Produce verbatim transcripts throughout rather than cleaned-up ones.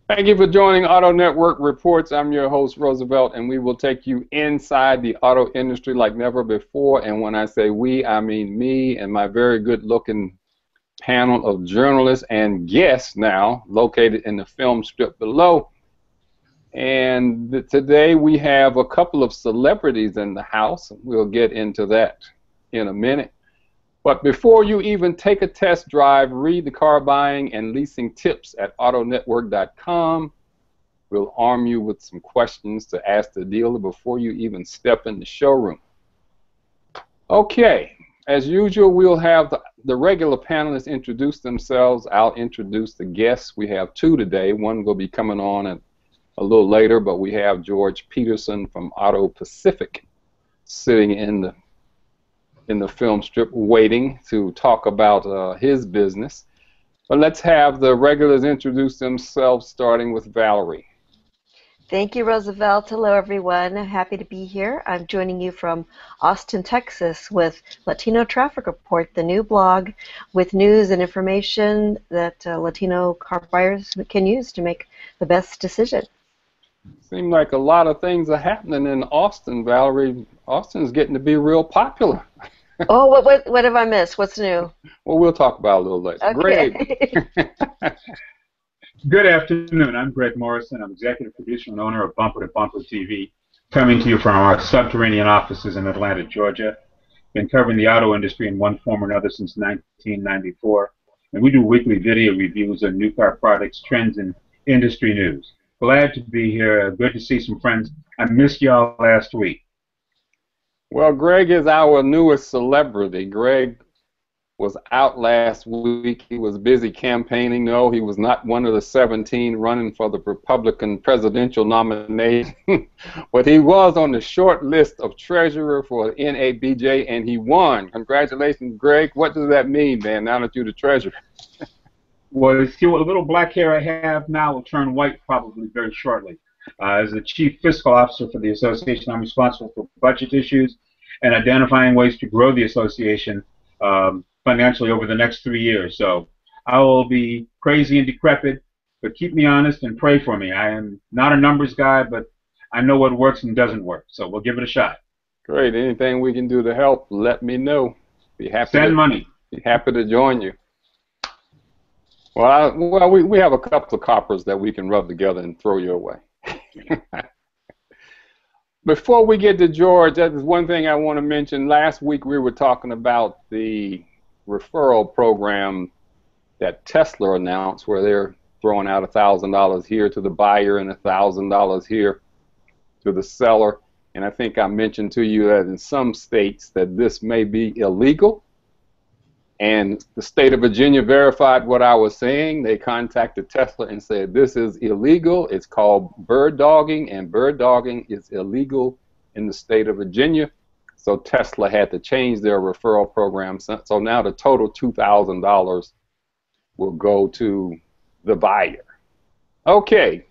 Thank you for joining AutoNetwork Reports. I'm your host, Roosevelt, and we will take you inside the auto industry like never before. And when I say we, I mean me and my very good-looking panel of journalists and guests now located in the film strip below. And th today we have a couple of celebrities in the house. We'll get into that in a minute. But before you even take a test drive, read the car buying and leasing tips at auto network dot com. We'll arm you with some questions to ask the dealer before you even step in the showroom. Okay, as usual, we'll have the, the regular panelists introduce themselves. I'll introduce the guests. We have two today. One will be coming on at, a little later, but we have George Peterson from AutoPacific sitting in the in the film strip waiting to talk about uh, his business. But let's have the regulars introduce themselves, starting with Valerie. Thank you, Roosevelt. Hello, everyone. Happy to be here. I'm joining you from Austin, Texas with Latino Traffic Report, the new blog with news and information that uh, Latino car buyers can use to make the best decision. Seems like a lot of things are happening in Austin, Valerie. Austin's getting to be real popular. Oh, what, what what have I missed? What's new? Well, we'll talk about it a little later. Okay. Greg. Good afternoon. I'm Greg Morrison. I'm executive producer and owner of Bumper to Bumper T V, coming to you from our subterranean offices in Atlanta, Georgia. Been covering the auto industry in one form or another since nineteen ninety-four, and we do weekly video reviews of new car products, trends, and industry news. Glad to be here. Good to see some friends. I missed y'all last week. Well, Greg is our newest celebrity. Greg was out last week. He was busy campaigning. No, he was not one of the seventeen running for the Republican presidential nomination, but he was on the short list of treasurer for N A B J, and he won. Congratulations, Greg. What does that mean, man, now that you're the treasurer? Well, see, what little black hair I have now will turn white probably very shortly. Uh, as the chief fiscal officer for the association, I'm responsible for budget issues and identifying ways to grow the association um, financially over the next three years. So I will be crazy and decrepit, but keep me honest and pray for me. I am not a numbers guy, but I know what works and doesn't work. So we'll give it a shot. Great. Anything we can do to help, let me know. Be happy. Send to, money. Be happy to join you. Well, I, well, we we have a couple of coppers that we can rub together and throw your way. Before we get to George, that is one thing I want to mention. Last week we were talking about the referral program that Tesla announced, where they're throwing out a thousand dollars here to the buyer and a thousand dollars here to the seller. And I think I mentioned to you that in some states that this may be illegal. And the state of Virginia verified what I was saying. They contacted Tesla and said, this is illegal. It's called bird dogging, and bird dogging is illegal in the state of Virginia. So Tesla had to change their referral program. So, so now the total two thousand dollars will go to the buyer. Okay.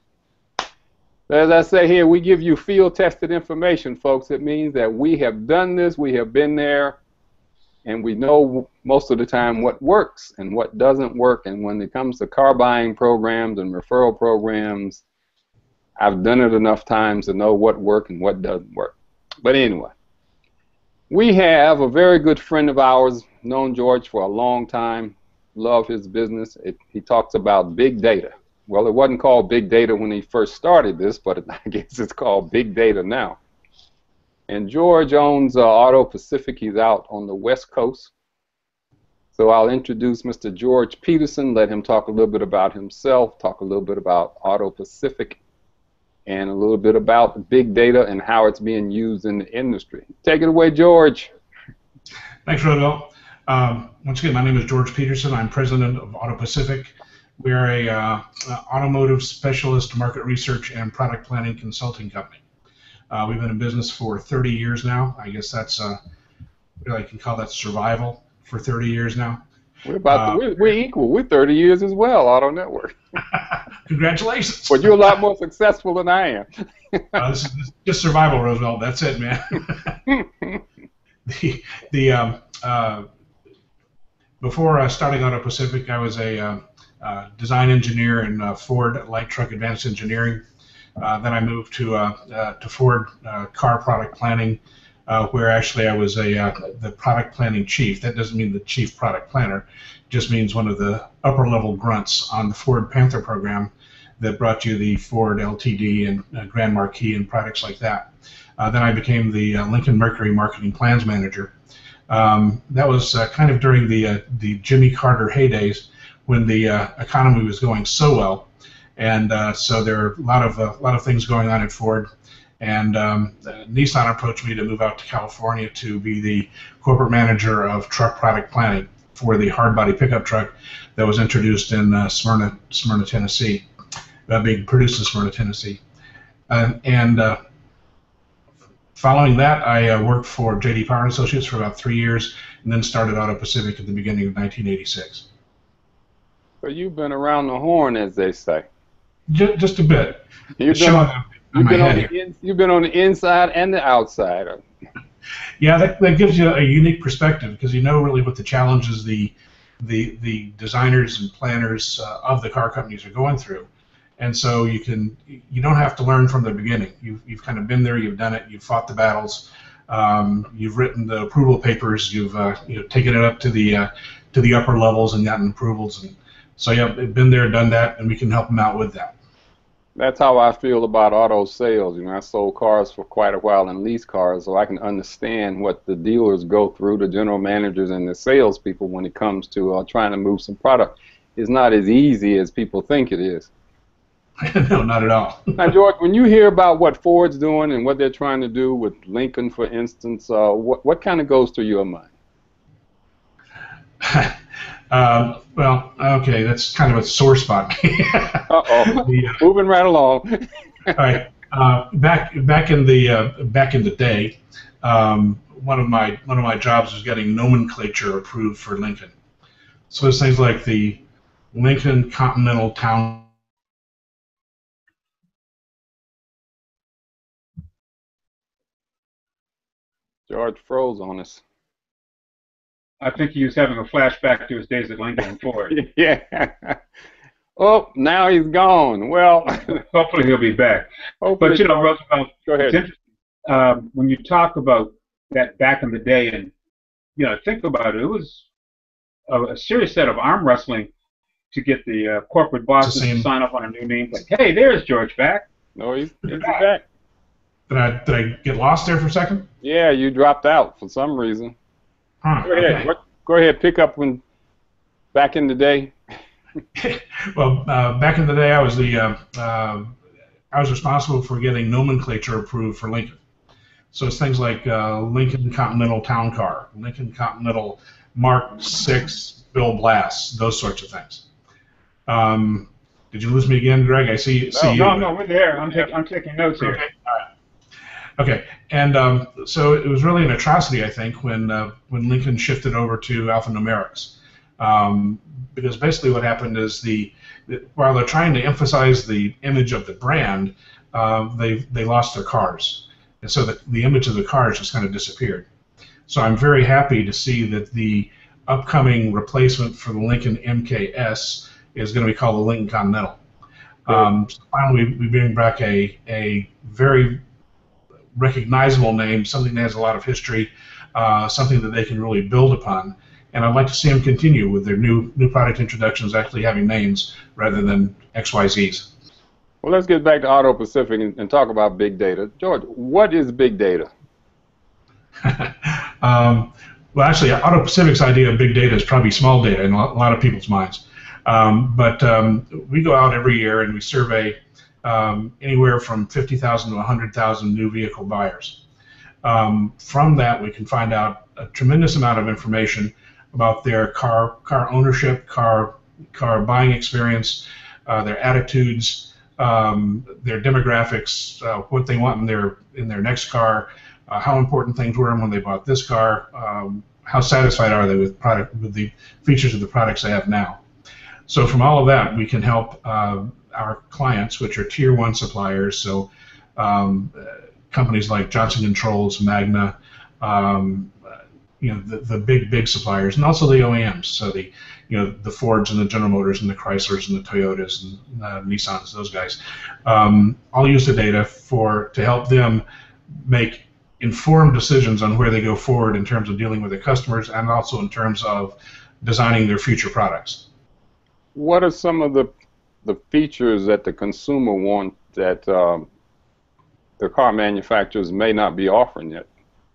As I say here, we give you field-tested information, folks. It means that we have done this, we have been there, and we know most of the time what works and what doesn't work. And when it comes to car buying programs and referral programs, I've done it enough times to know what works and what doesn't work. But anyway, we have a very good friend of ours, known George for a long time, love his business. It, he talks about big data. Well, it wasn't called big data when he first started this, but I guess it's called big data now. And George owns uh, AutoPacific. He's out on the West Coast. So I'll introduce Mister George Peterson, let him talk a little bit about himself, talk a little bit about AutoPacific, and a little bit about big data and how it's being used in the industry. Take it away, George. Thanks, Roosevelt. Um, once again, my name is George Peterson. I'm president of AutoPacific. We are a uh, automotive specialist market research and product planning consulting company. Uh, we've been in business for thirty years now. I guess that's, uh, I can call that survival for thirty years now. We're about uh, to, we're, we're equal. We're thirty years as well, AutoNetwork. Congratulations. But you're a lot more successful than I am. uh, this, is, this is just survival, Roosevelt. That's it, man. the the um, uh, before uh, starting AutoPacific, I was a uh, uh, design engineer in uh, Ford Light Truck Advanced Engineering. Uh, then I moved to uh, uh, to Ford uh, Car Product Planning, uh, where actually I was a uh, the product planning chief. That doesn't mean the chief product planner; it just means one of the upper level grunts on the Ford Panther program that brought you the Ford L T D and uh, Grand Marquis and products like that. Uh, then I became the uh, Lincoln Mercury Marketing Plans Manager. Um, that was uh, kind of during the uh, the Jimmy Carter heydays when the uh, economy was going so well. And uh, so there are a lot of uh, a lot of things going on at Ford, and um, Nissan approached me to move out to California to be the corporate manager of truck product planning for the hard body pickup truck that was introduced in uh, Smyrna, Smyrna, Tennessee, uh, being produced in Smyrna, Tennessee. Uh, and uh, following that, I uh, worked for J D Power and Associates for about three years, and then started AutoPacific at the beginning of nineteen eighty-six. So you've been around the horn, as they say. Just, just a bit. You've been, on, you've, been on the in, you've been on the inside and the outside. Yeah, that, that gives you a unique perspective because you know really what the challenges the the the designers and planners uh, of the car companies are going through, and so you can you don't have to learn from the beginning. You've you've kind of been there, you've done it, you've fought the battles, um, you've written the approval papers, you've uh, you know taken it up to the uh, to the upper levels and gotten approvals, and so yeah, been there, done that, and we can help them out with that. That's how I feel about auto sales. You know, I sold cars for quite a while and leased cars, so I can understand what the dealers go through, the general managers and the salespeople when it comes to uh, trying to move some product. It's not as easy as people think it is. No, not at all. Now, George, when you hear about what Ford's doing and what they're trying to do with Lincoln, for instance, uh, what, what kind of goes through your mind? Um, well, okay, that's kind of a sore spot. Uh-oh. The, uh, Moving right along. all right. Uh, back back in the uh, back in the day, um, one of my one of my jobs was getting nomenclature approved for Lincoln. So it's things like the Lincoln Continental Town. George froze on us. I think he was having a flashback to his days at Lincoln and Ford. Yeah. Oh, now he's gone. Well, hopefully he'll be back. Hopefully. But you know, Roosevelt, go ahead. It's interesting um, when you talk about that back in the day, and you know, think about it. It was a, a serious set of arm wrestling to get the uh, corporate bosses to sign up on a new name. Like, hey, there's George back. No, he's, he's back. back. Did I did I get lost there for a second? Yeah, you dropped out for some reason. Huh, go ahead. okay. What, go ahead. Pick up when back in the day. Well, uh, back in the day, I was the uh, uh, I was responsible for getting nomenclature approved for Lincoln. So it's things like uh, Lincoln Continental Town Car, Lincoln Continental Mark six Bill Blass, those sorts of things. Um, did you lose me again, Greg? I see. see no, you. no, no, we're there. I'm, take, I'm taking notes here. Okay. All right. Okay, and um, so it was really an atrocity, I think, when uh, when Lincoln shifted over to alphanumerics, um, because basically what happened is the while they're trying to emphasize the image of the brand, uh, they they lost their cars, and so the the image of the cars just kind of disappeared. So I'm very happy to see that the upcoming replacement for the Lincoln M K S is going to be called the Lincoln Continental. Um, so finally, we, we bring back a a very recognizable name, something that has a lot of history, uh, something that they can really build upon. And I'd like to see them continue with their new new product introductions actually having names rather than X Y Zs. Well, let's get back to AutoPacific and, and talk about big data. George, what is big data? um, well, actually, AutoPacific's idea of big data is probably small data in a lot of people's minds. Um, but um, we go out every year and we survey Um, anywhere from fifty thousand to one hundred thousand new vehicle buyers. Um, from that, we can find out a tremendous amount of information about their car car ownership, car car buying experience, uh, their attitudes, um, their demographics, uh, what they want in their in their next car, uh, how important things were when they bought this car, um, how satisfied are they with product with the features of the products they have now. So from all of that, we can help uh, our clients, which are tier one suppliers, so um, uh, companies like Johnson Controls, Magna, um, uh, you know, the, the big, big suppliers, and also the O E Ms, so the you know, the Fords and the General Motors and the Chryslers and the Toyotas and uh, Nissans, those guys, um, all use the data for to help them make informed decisions on where they go forward in terms of dealing with their customers and also in terms of designing their future products. What are some of the the features that the consumer want that um, the car manufacturers may not be offering yet?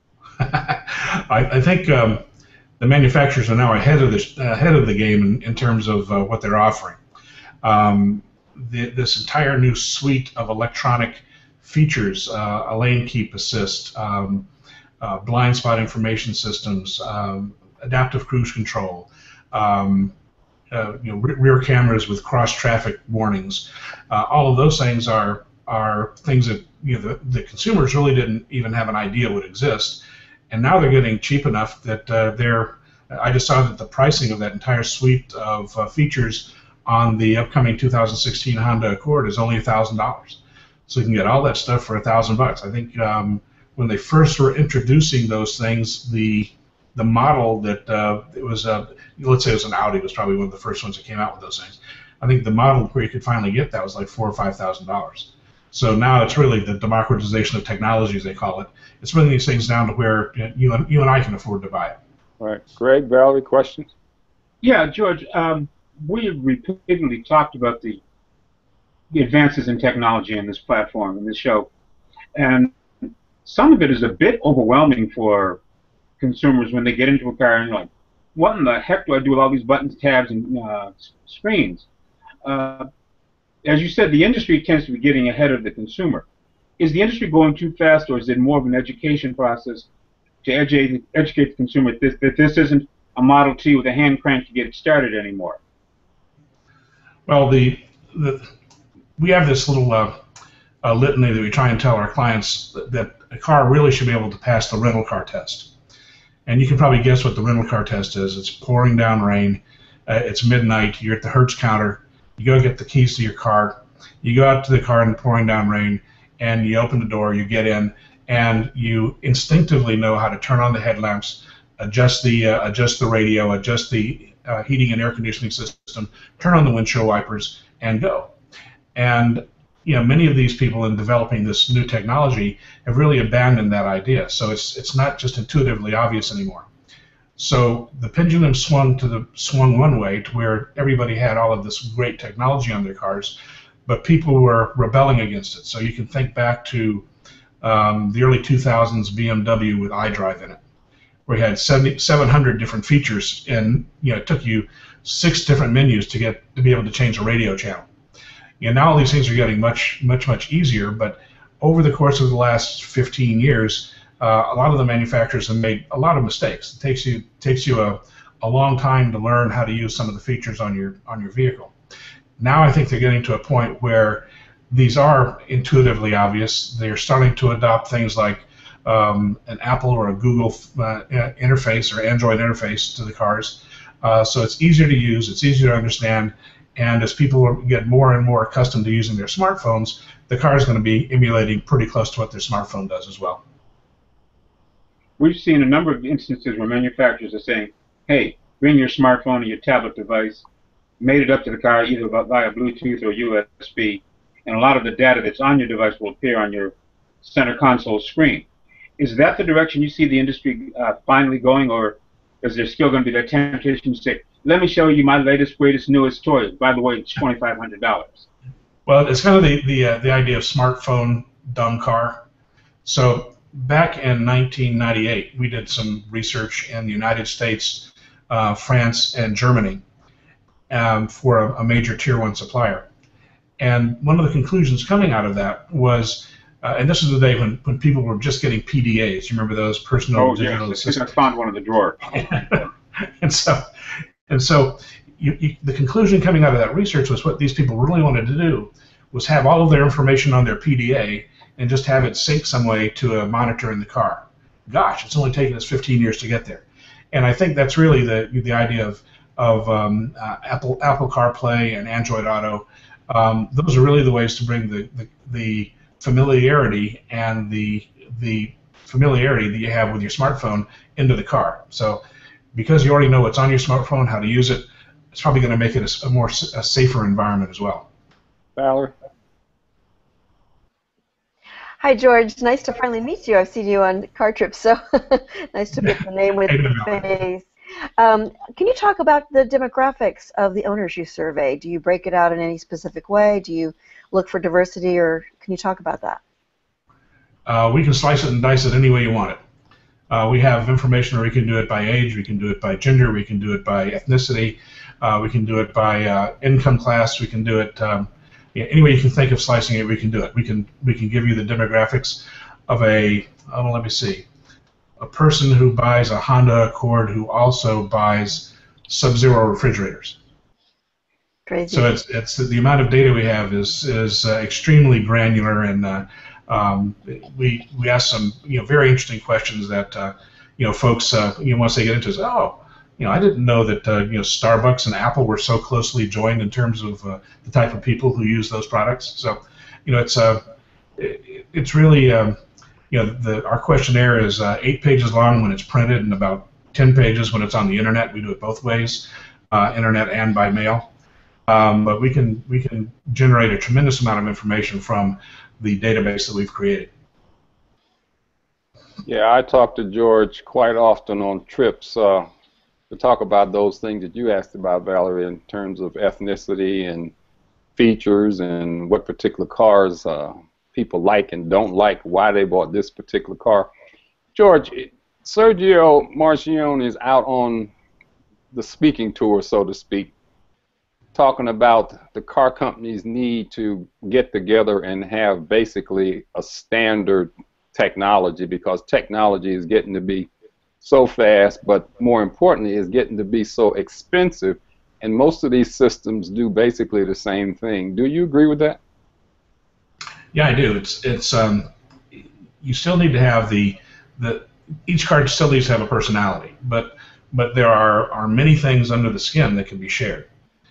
I, I think um, the manufacturers are now ahead of the ahead of the game in, in terms of uh, what they're offering. Um, the, this entire new suite of electronic features, uh, a lane keep assist, um, uh, blind spot information systems, um, adaptive cruise control, um, uh, you know, rear cameras with cross traffic warnings. Uh, all of those things are are things that you know the, the consumers really didn't even have an idea would exist, and now they're getting cheap enough that uh, they're. I just saw that the pricing of that entire suite of uh, features on the upcoming two thousand sixteen Honda Accord is only a thousand dollars. So you can get all that stuff for a thousand bucks. I think um, when they first were introducing those things, the the model that uh, it was, uh, let's say it was an Audi, was probably one of the first ones that came out with those things. I think the model where you could finally get that was like four or five thousand dollars. So now it's really the democratization of technology, as they call it. It's bringing these things down to where you and you and I can afford to buy it. All right, Greg, Valerie, questions? Yeah, George, um, we have repeatedly talked about the, the advances in technology in this platform, in this show, and some of it is a bit overwhelming for consumers when they get into a car and you're like, what in the heck do I do with all these buttons, tabs, and uh, screens? Uh, as you said, the industry tends to be getting ahead of the consumer. Is the industry going too fast, or is it more of an education process to educate, educate the consumer that this, that this isn't a Model T with a hand crank to get it started anymore? Well, the, the we have this little uh, uh, litany that we try and tell our clients that, that a car really should be able to pass the rental car test. And you can probably guess what the rental car test is. It's pouring down rain. Uh, it's midnight. You're at the Hertz counter. You go get the keys to your car. You go out to the car in the pouring down rain, and you open the door. You get in, and you instinctively know how to turn on the headlamps, adjust the uh, adjust the radio, adjust the uh, heating and air conditioning system, turn on the windshield wipers, and go. And you know, many of these people in developing this new technology have really abandoned that idea. So it's it's not just intuitively obvious anymore. So the pendulum swung to the swung one way to where everybody had all of this great technology on their cars, but people were rebelling against it. So you can think back to um, the early two thousands B M W with iDrive in it, where you had seven hundred different features, and you know, it took you six different menus to get to be able to change a radio channel. You know, now all these things are getting much, much, much easier, but over the course of the last fifteen years, uh, a lot of the manufacturers have made a lot of mistakes. It takes you takes you a, a long time to learn how to use some of the features on your on your vehicle. Now I think they're getting to a point where these are intuitively obvious. They're starting to adopt things like um, an Apple or a Google uh, interface or Android interface to the cars. Uh, so it's easier to use, it's easier to understand, and as people get more and more accustomed to using their smartphones, the car is going to be emulating pretty close to what their smartphone does as well. We've seen a number of instances where manufacturers are saying, hey, bring your smartphone or your tablet device, made it up to the car either via Bluetooth or U S B, and a lot of the data that's on your device will appear on your center console screen. Is that the direction you see the industry uh, finally going, or is there still going to be that temptation to say, let me show you my latest, greatest, newest toy. By the way, it's twenty-five hundred dollars. Well, it's kind of the the, uh, the idea of smartphone dumb car. So back in nineteen ninety-eight, we did some research in the United States, uh, France, and Germany um, for a, a major tier one supplier. And one of the conclusions coming out of that was, uh, and this is the day when, when people were just getting P D As. You remember those personal oh, digital yes. assistants? I found one in the drawer. and so, and so you, you, the conclusion coming out of that research was what these people really wanted to do was have all of their information on their P D A and just have it sync some way to a monitor in the car. Gosh, it's only taken us fifteen years to get there. And I think that's really the the idea of of um, uh, Apple Apple CarPlay and Android Auto. Um, those are really the ways to bring the, the, the familiarity and the the familiarity that you have with your smartphone into the car. So because you already know what's on your smartphone, how to use it, it's probably going to make it a, a more a safer environment as well. Valerie? Hi, George. Nice to finally meet you. I've seen you on car trips, so nice to put the name with the face. Um, can you talk about the demographics of the owners you survey? Do you break it out in any specific way? Do you look for diversity, or can you talk about that? Uh, we can slice it and dice it any way you want it. Uh, we have information where we can do it by age, we can do it by gender, we can do it by ethnicity, uh, we can do it by uh, income class, we can do it um, yeah, any way you can think of slicing it, we can do it. We can we can give you the demographics of a, oh, let me see, a person who buys a Honda Accord who also buys Sub-Zero refrigerators. Crazy. So it's it's the amount of data we have is is uh, extremely granular, and uh, um, we we ask some you know very interesting questions that uh, you know folks uh, you know once they get into it, say, oh, you know I didn't know that uh, you know Starbucks and Apple were so closely joined in terms of uh, the type of people who use those products. So you know it's uh it, it's really um, you know the our questionnaire is uh, eight pages long when it's printed and about ten pages when it's on the internet. We do it both ways, uh, internet and by mail. Um, but we can we can generate a tremendous amount of information from the database that we've created. Yeah, I talk to George quite often on trips uh, to talk about those things that you asked about, Valerie, in terms of ethnicity and features and what particular cars uh, people like and don't like, why they bought this particular car. George, Sergio Marchionne is out on the speaking tour, so to speak, talking about the car companies need to get together and have basically a standard technology, because technology is getting to be so fast, but more importantly is getting to be so expensive, and most of these systems do basically the same thing. Do you agree with that? Yeah, I do. It's it's um, you still need to have the the each car still needs to have a personality, but but there are are many things under the skin that can be shared.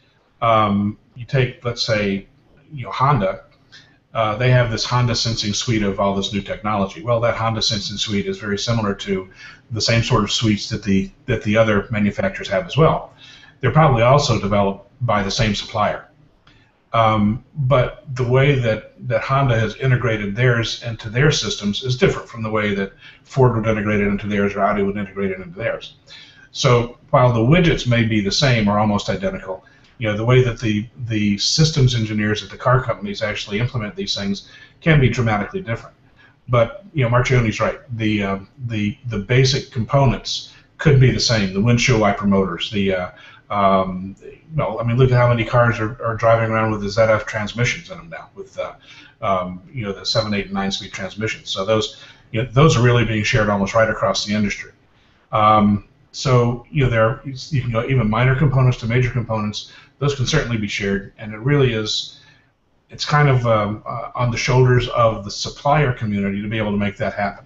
Um, you take, let's say, you know, Honda. Uh, they have this Honda Sensing Suite of all this new technology. Well, that Honda Sensing Suite is very similar to the same sort of suites that the that the other manufacturers have as well. They're probably also developed by the same supplier. Um, but the way that, that Honda has integrated theirs into their systems is different from the way that Ford would integrate it into theirs or Audi would integrate it into theirs. So while the widgets may be the same or almost identical, you know, the way that the, the systems engineers at the car companies actually implement these things can be dramatically different. But, you know, Marchionne's right. The, uh, the, the basic components could be the same. The windshield wiper motors, the, uh, um, well, I mean, look at how many cars are, are driving around with the Z F transmissions in them now, with, uh, um, you know, the seven, eight, and nine-speed transmissions. So those, you know, those are really being shared almost right across the industry. Um, so, you know, there are, you can go even minor components to major components. Those can certainly be shared, and it really is, it's kind of um, uh, on the shoulders of the supplier community to be able to make that happen.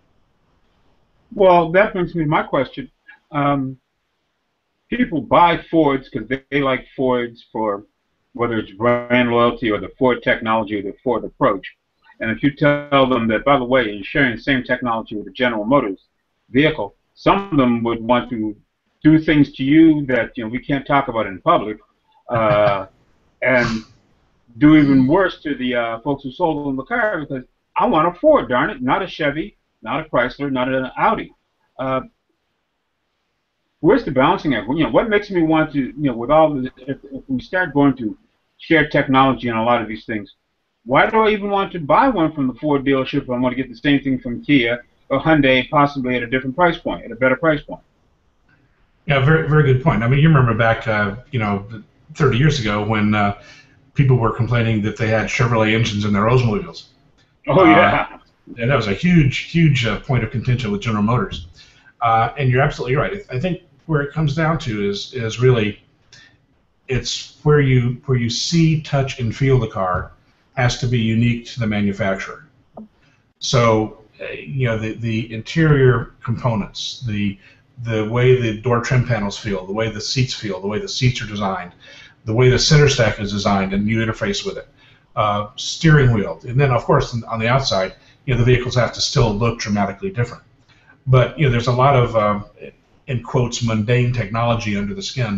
Well, that brings me to my question. Um, people buy Fords because they, they like Fords for whether it's brand loyalty or the Ford technology or the Ford approach. And if you tell them that, by the way, you're sharing the same technology with the General Motors vehicle, some of them would want to do things to you that you know we can't talk about in public. Uh, and do even worse to the uh, folks who sold them the car, because I want a Ford, darn it, not a Chevy, not a Chrysler, not an Audi. Uh, where's the balancing act? You know, what makes me want to, you know, with all the, if, if we start going to shared technology on a lot of these things, why do I even want to buy one from the Ford dealership if I want to get the same thing from Kia or Hyundai, possibly at a different price point, at a better price point? Yeah, very, very good point. I mean, you remember back, uh, you know, thirty years ago when uh, people were complaining that they had Chevrolet engines in their Oldsmobiles. Oh, yeah. Uh, and that was a huge, huge uh, point of contention with General Motors. Uh, and you're absolutely right. I think where it comes down to is is really it's where you where you see, touch, and feel the car has to be unique to the manufacturer. So, uh, you know, the the interior components, the the way the door trim panels feel, the way the seats feel, the way the seats are designed, the way the center stack is designed and you interface with it, uh, steering wheel, and then of course on the outside, you know, the vehicles have to still look dramatically different. But you know, there's a lot of um, in quotes mundane technology under the skin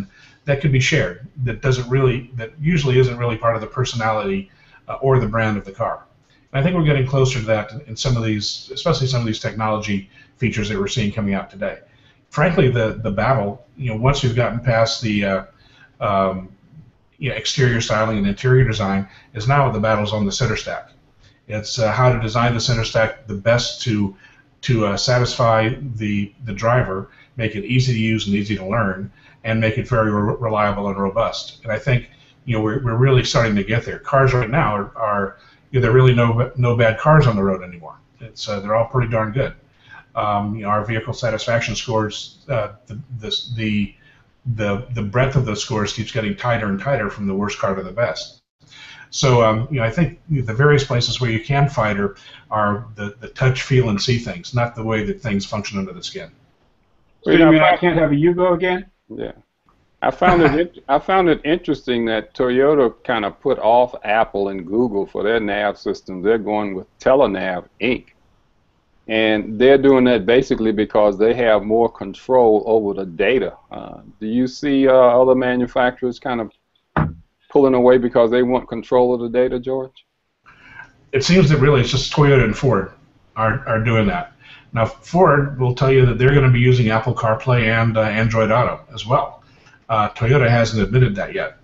that could be shared. That doesn't really, that usually isn't really part of the personality uh, or the brand of the car. And I think we're getting closer to that in some of these, especially some of these technology features that we're seeing coming out today. Frankly, the the battle, you know, once we've gotten past the uh, um, you know, exterior styling and interior design, is now the battle's on the center stack. It's uh, how to design the center stack the best to to uh, satisfy the the driver, make it easy to use and easy to learn, and make it very re reliable and robust. And I think, you know, we're we're really starting to get there. Cars right now are, are you know, there are really no no bad cars on the road anymore. It's uh, they're all pretty darn good. Um, you know, our vehicle satisfaction scores, uh, the, the the the the breadth of those scores keeps getting tighter and tighter from the worst car to the best. So, um, you know, I think the various places where you can fight are, are the, the touch, feel, and see things, not the way that things function under the skin. So you mean I can't have a Yugo again? Yeah, I found it. I found it interesting that Toyota kind of put off Apple and Google for their nav systems. They're going with Telenav Incorporated, and they're doing that basically because they have more control over the data. Uh, do you see uh, other manufacturers kind of pulling away because they want control of the data, George? It seems that really it's just Toyota and Ford are, are doing that. Now, Ford will tell you that they're going to be using Apple CarPlay and uh, Android Auto as well. Uh, Toyota hasn't admitted that yet.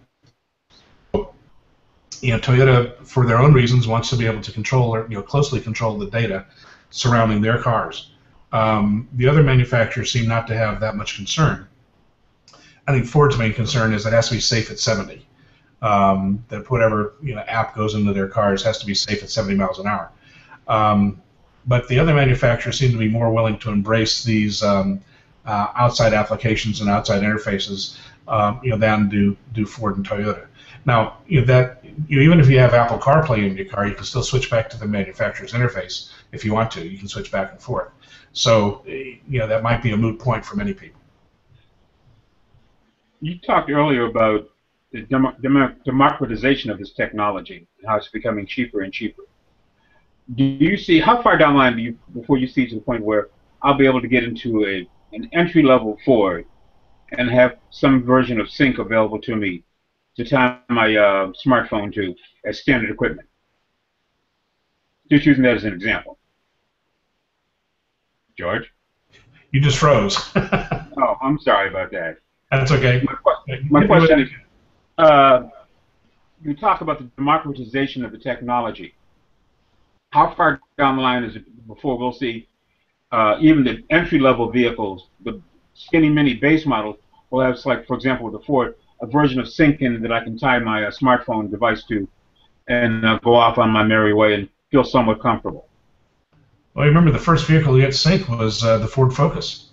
You know, Toyota, for their own reasons, wants to be able to control or, you know, closely control the data surrounding their cars. Um, the other manufacturers seem not to have that much concern. I think Ford's main concern is it has to be safe at seventy. Um, that whatever, you know, app goes into their cars has to be safe at seventy miles an hour. Um, but the other manufacturers seem to be more willing to embrace these um, uh, outside applications and outside interfaces, um, you know, than do do Ford and Toyota. Now, you know, that you know, even if you have Apple CarPlay in your car, you can still switch back to the manufacturer's interface if you want to. You can switch back and forth. So, you know, that might be a moot point for many people. You talked earlier about the dem dem democratization of this technology and how it's becoming cheaper and cheaper. Do you see, how far down the line do you, before you see to the point where I'll be able to get into a an entry-level Ford and have some version of sync available to me to tie my uh, smartphone to as standard equipment? Just using that as an example. George? You just froze. Oh, I'm sorry about that. That's okay. My, my question is, uh, you talk about the democratization of the technology. How far down the line is it before we'll see uh, even the entry-level vehicles, the skinny mini base models, will have, like, for example, with the Ford, a version of sync in that I can tie my uh, smartphone device to and uh, go off on my merry way and feel somewhat comfortable? Well, you remember the first vehicle to get sync was uh, the Ford Focus.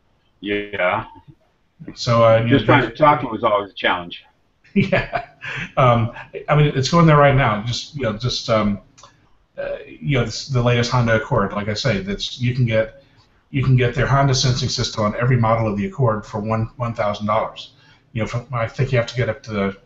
Yeah. So uh, just trying to talk to was always a challenge. Yeah. Um, I mean, it's going there right now. Just you know, just um, uh, you know, this, the latest Honda Accord. Like I say, that's you can get you can get their Honda sensing system on every model of the Accord for one one thousand dollars. You know, from, I think you have to get up to the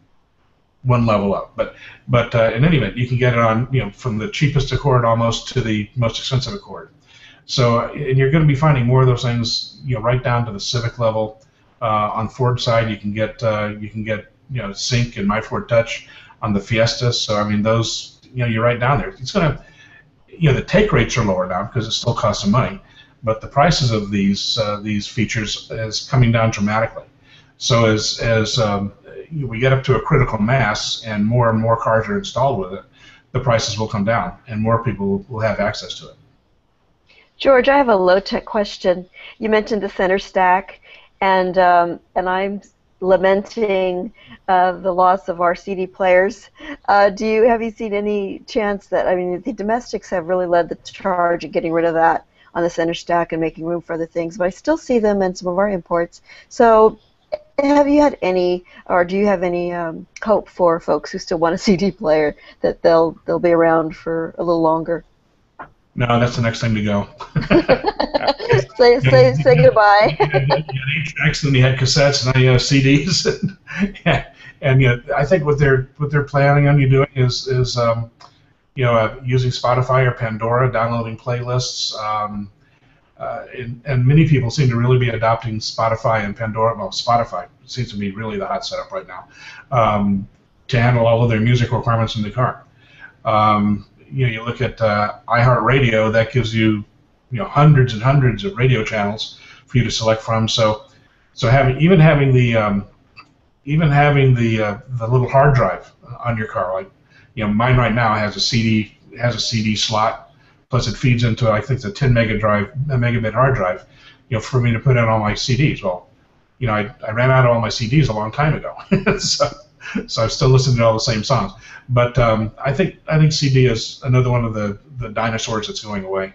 one level up, but but uh, in any event, you can get it on, you know, from the cheapest Accord almost to the most expensive Accord. So, and you're going to be finding more of those things, you know, right down to the Civic level. Uh, on Ford side, you can get uh, you can get you know Sync and My Ford Touch on the Fiesta. So I mean, those, you know, you're right down there. It's going to, you know, the take rates are lower now because it still costs some money, but the prices of these uh, these features is coming down dramatically. So as as um, we get up to a critical mass and more and more cars are installed with it, the prices will come down and more people will have access to it. George, I have a low-tech question. You mentioned the center stack, and um, and I'm lamenting uh, the loss of our C D players. Uh, do you have you seen any chance that, I mean, the domestics have really led the charge in getting rid of that on the center stack and making room for other things, but I still see them in some of our imports. So have you had any, or do you have any um, hope for folks who still want a C D player that they'll they'll be around for a little longer? No, that's the next thing to go. say say say goodbye. You had, you had eight tracks, then you had cassettes, and now you have C Ds. and, and you know, I think what they're what they're planning on you doing is is um, you know uh, using Spotify or Pandora, downloading playlists. Um, uh, and, and many people seem to really be adopting Spotify and Pandora. Well, Spotify seems to be really the hot setup right now, um, to handle all of their music requirements in the car. Um, you know, you look at uh, iHeartRadio, that gives you, you know, hundreds and hundreds of radio channels for you to select from. So, so having even having the um, even having the uh, the little hard drive on your car, like, you know, mine right now has a C D has a C D slot, plus it feeds into, I think, the ten mega drive, a megabit hard drive, you know, for me to put in all my C Ds. Well, you know, I, I ran out of all my C Ds a long time ago, so so I'm still listening to all the same songs. But um, I think I think C D is another one of the the dinosaurs that's going away.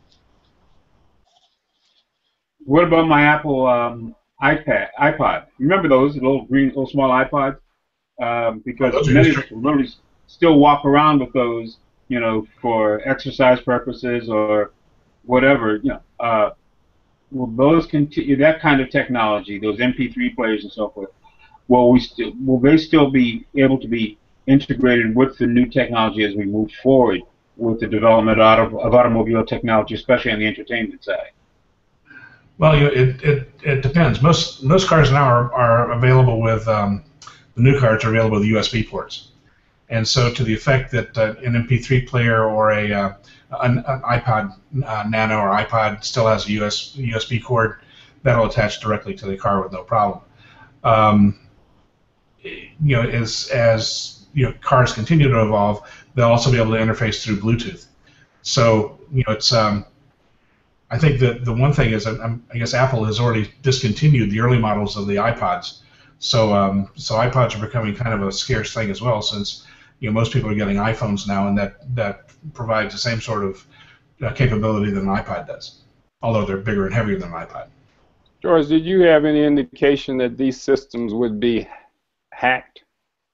What about my Apple um, iPad, iPod? Remember those little green, little small iPods? Um, because Oh, many people literally still walk around with those, you know, for exercise purposes or whatever. You know, uh, will those continue? That kind of technology, those M P three players and so forth, will we still, will they still be able to be integrated with the new technology as we move forward with the development of, of automobile technology, especially on the entertainment side? Well, you know, it, it, it depends. Most most cars now are, are available with, um, the new cars are available with U S B ports. And so to the effect that uh, an M P three player or a uh, an, an iPod uh, Nano or iPod still has a U S, U S B cord, that'll attach directly to the car with no problem. Um, you know, as, as you know, cars continue to evolve, they'll also be able to interface through Bluetooth. So, you know, it's... Um, I think that the one thing is that um, I guess Apple has already discontinued the early models of the iPods, so um, so iPods are becoming kind of a scarce thing as well, since, you know, most people are getting iPhones now, and that that provides the same sort of uh, capability that an iPod does, although they're bigger and heavier than an iPod. George, did you have any indication that these systems would be hacked?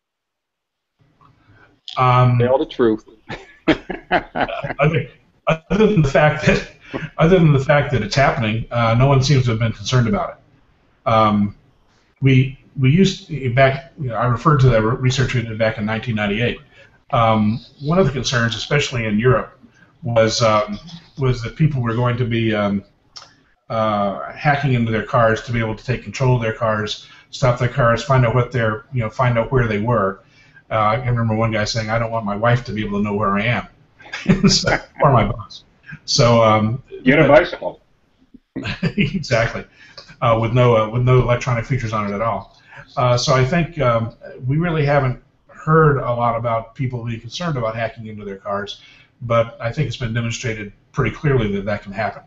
Um, Tell the truth. other, other than the fact that. Other than the fact that it's happening, uh, no one seems to have been concerned about it. Um, we we used back. You know, I referred to that research we did back in nineteen ninety-eight. Um, one of the concerns, especially in Europe, was um, was that people were going to be um, uh, hacking into their cars to be able to take control of their cars, stop their cars, find out what their you know find out where they were. Uh, I can remember one guy saying, "I don't want my wife to be able to know where I am," so, or my boss. So um, get a bicycle. Exactly, uh, with no uh, with no electronic features on it at all. Uh, so I think um, we really haven't heard a lot about people being concerned about hacking into their cars, but I think it's been demonstrated pretty clearly that that can happen.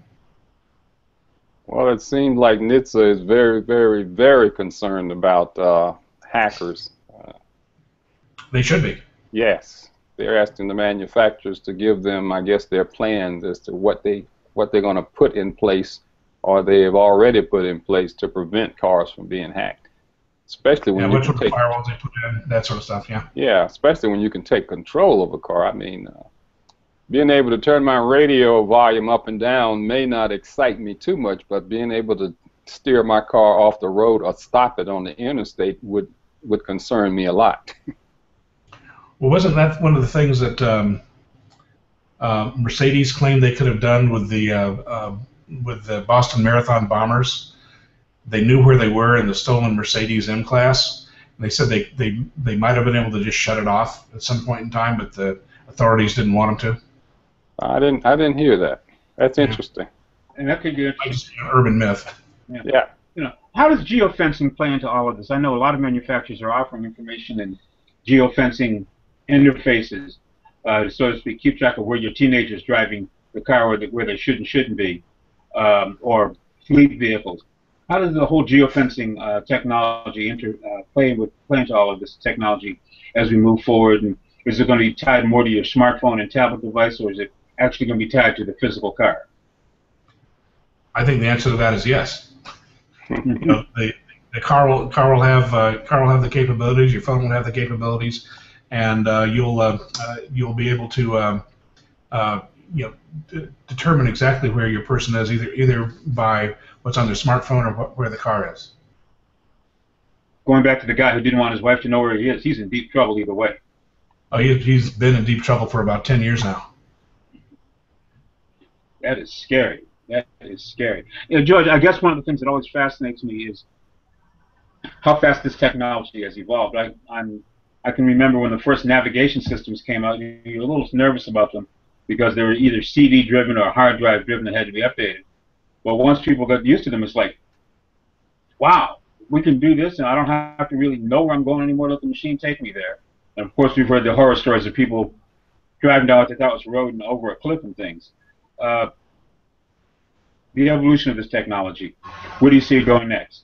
Well, it seems like N H T S A is very, very, very concerned about uh, hackers. Uh, they should be. Yes. They're asking the manufacturers to give them, I guess, their plans as to what they what they're going to put in place, or they have already put in place to prevent cars from being hacked. Especially when yeah, you which can sort of take, firewalls they put in, that sort of stuff. Yeah. Yeah, especially when you can take control of a car. I mean, uh, being able to turn my radio volume up and down may not excite me too much, but being able to steer my car off the road or stop it on the interstate would would concern me a lot. Well, wasn't that one of the things that um, uh, Mercedes claimed they could have done with the uh, uh, with the Boston Marathon bombers? They knew where they were in the stolen Mercedes M-Class. They said they, they, they might have been able to just shut it off at some point in time, but the authorities didn't want them to. I didn't I didn't hear that. That's Yeah. interesting. And that could get Just an urban myth. yeah. Yeah. You know, how does geofencing play into all of this? I know a lot of manufacturers are offering information and geofencing interfaces, uh, so to speak, keep track of where your teenager's driving the car where they, where they should and shouldn't be, um, or fleet vehicles. How does the whole geofencing uh, technology inter, uh, play with play into all of this technology as we move forward? And is it going to be tied more to your smartphone and tablet device, or is it actually going to be tied to the physical car? I think the answer to that is yes. you know, the, the car will car will have uh, car will have the capabilities. Your phone will have the capabilities. And uh, you'll uh, uh, you'll be able to um, uh, you know d determine exactly where your person is, either either by what's on their smartphone or what, where the car is. Going back to the guy who didn't want his wife to know where he is, he's in deep trouble either way. Oh, he, he's been in deep trouble for about ten years now. That is scary. That is scary. You know, George, I guess one of the things that always fascinates me is how fast this technology has evolved. I, I'm, I can remember when the first navigation systems came out, you were a little nervous about them because they were either C D driven or hard drive driven that had to be updated. But once people got used to them, it's like, wow, we can do this, and I don't have to really know where I'm going anymore. Let the machine take me there. And of course, we've heard the horror stories of people driving down what they thought was a road and over a cliff and things. Uh, the evolution of this technology. Where do you see it going next?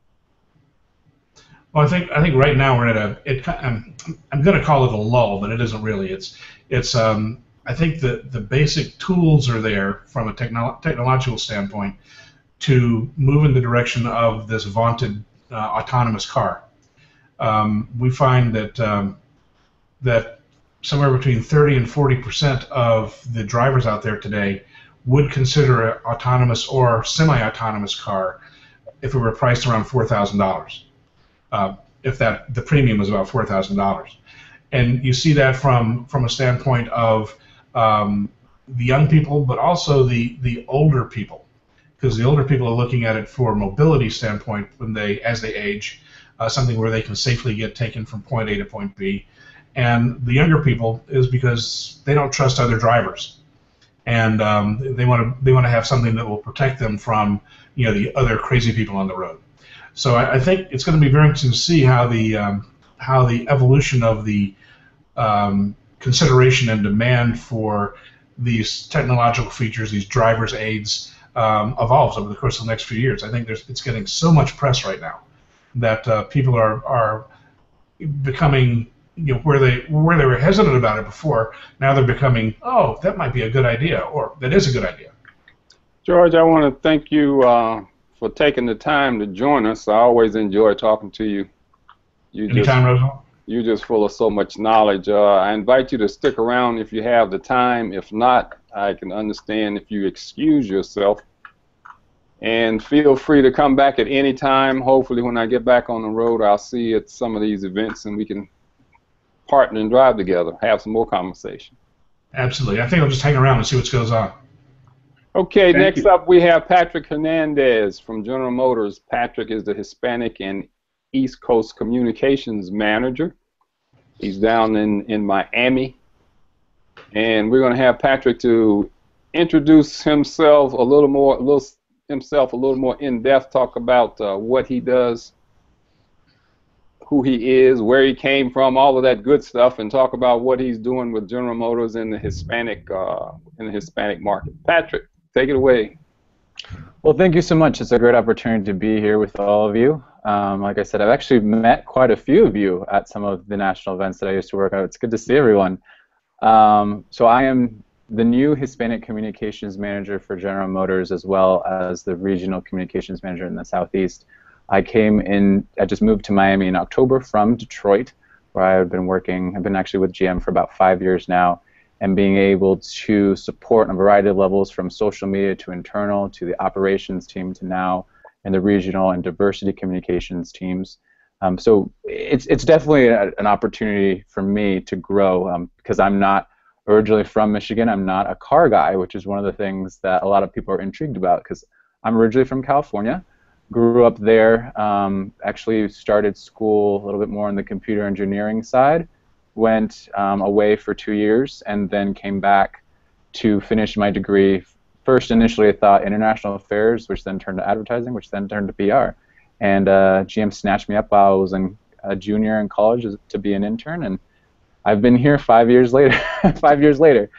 Well, I think I think right now we're at a. It, I'm I'm going to call it a lull, but it isn't really. It's it's. Um, I think the the basic tools are there from a technolo technological standpoint to move in the direction of this vaunted uh, autonomous car. Um, we find that um, that somewhere between thirty and forty percent of the drivers out there today would consider an autonomous or semi-autonomous car if it were priced around four thousand dollars. Uh, if that the premium was about four thousand dollars, and you see that from from a standpoint of um, the young people, but also the the older people, because the older people are looking at it for mobility standpoint when they as they age, uh, something where they can safely get taken from point A to point B, and the younger people is because they don't trust other drivers, and um, they want to they want to have something that will protect them from you know the other crazy people on the road. So I, I think it's going to be very interesting to see how the um, how the evolution of the um, consideration and demand for these technological features, these driver's aids, um, evolves over the course of the next few years. I think there's it's getting so much press right now that uh, people are are becoming you know where they where they were hesitant about it before. Now they're becoming, oh, that might be a good idea, or that is a good idea. George, I want to thank you uh, for taking the time to join us. I always enjoy talking to you. You Anytime, just, Roosevelt. You're just full of so much knowledge. Uh, I invite you to stick around if you have the time. If not, I can understand if you excuse yourself. And feel free to come back at any time. Hopefully when I get back on the road, I'll see you at some of these events and we can partner and drive together, have some more conversation. Absolutely. I think I'll just hang around and see what goes on. Okay, Thank next you. up we have Patrick Hernandez from General Motors. Patrick is the Hispanic and East Coast Communications Manager. He's down in, in Miami. And we're going to have Patrick to introduce himself a little more, a little, himself a little more in-depth, talk about uh, what he does, who he is, where he came from, all of that good stuff, and talk about what he's doing with General Motors in the Hispanic uh, in the Hispanic market. Patrick, take it away. Well, thank you so much. It's a great opportunity to be here with all of you. Um, like I said, I've actually met quite a few of you at some of the national events that I used to work at. It's good to see everyone. Um, so I am the new Hispanic Communications Manager for General Motors, as well as the Regional Communications Manager in the Southeast. I came in, I just moved to Miami in October from Detroit, where I had been working, I've been actually with G M for about five years now, and being able to support on a variety of levels, from social media to internal to the operations team to now in the regional and diversity communications teams. Um, so it's, it's definitely a, an opportunity for me to grow um, because I'm not originally from Michigan. I'm not a car guy, which is one of the things that a lot of people are intrigued about, because I'm originally from California. Grew up there, um, actually started school a little bit more on the computer engineering side, went um, away for two years, and then came back to finish my degree. First, initially, I thought international affairs, which then turned to advertising, which then turned to P R. And uh, G M snatched me up while I was in, a junior in college to be an intern, and I've been here five years later. five years later.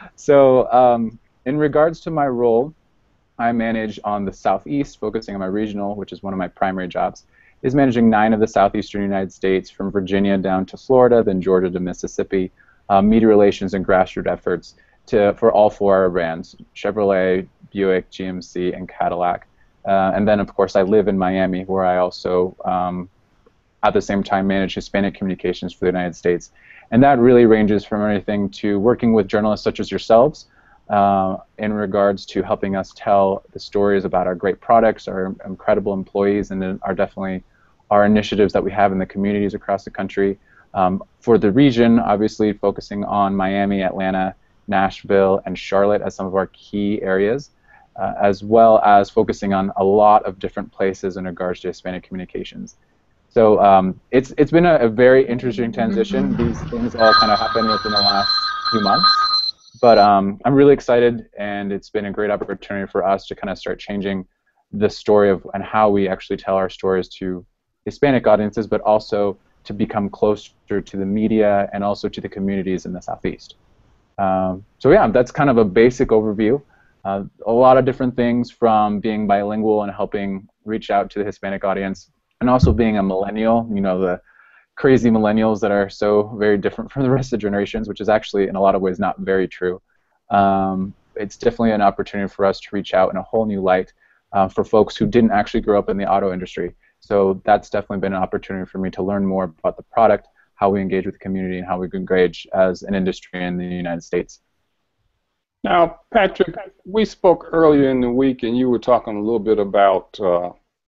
So um, in regards to my role, I manage on the Southeast, focusing on my regional, which is one of my primary jobs, is managing nine of the southeastern United States, from Virginia down to Florida, then Georgia to Mississippi, uh, media relations and grassroots efforts to, for all four of our brands, Chevrolet, Buick, G M C, and Cadillac. Uh, and then, of course, I live in Miami, where I also, um, at the same time, manage Hispanic communications for the United States. And that really ranges from everything to working with journalists such as yourselves, Uh, in regards to helping us tell the stories about our great products, our incredible employees, and then our definitely our initiatives that we have in the communities across the country. Um, for the region, obviously focusing on Miami, Atlanta, Nashville, and Charlotte as some of our key areas. uh, as well as focusing on a lot of different places in regards to Hispanic communications. So um, it's it's been a, a very interesting transition. These things all kind of happened within the last few months, but um, I'm really excited, and it's been a great opportunity for us to kind of start changing the story of and how we actually tell our stories to Hispanic audiences, but also to become closer to the media and also to the communities in the Southeast. Um, so yeah, that's kind of a basic overview. Uh, a lot of different things, from being bilingual and helping reach out to the Hispanic audience, and also being a millennial, you know, the crazy millennials that are so very different from the rest of the generations, which is actually in a lot of ways not very true. Um, it's definitely an opportunity for us to reach out in a whole new light uh, for folks who didn't actually grow up in the auto industry. So that's definitely been an opportunity for me to learn more about the product, how we engage with the community, and how we engage as an industry in the United States. Now, Patrick, we spoke earlier in the week, and you were talking a little bit about uh,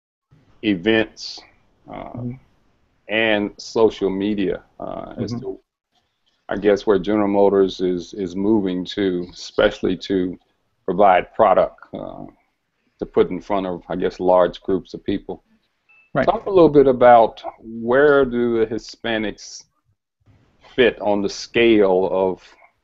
events uh, mm-hmm. and social media uh, mm-hmm. as to, I guess, where General Motors is is moving to, especially to provide product uh, to put in front of, I guess, large groups of people. Right. Talk a little bit about where do the Hispanics fit on the scale of,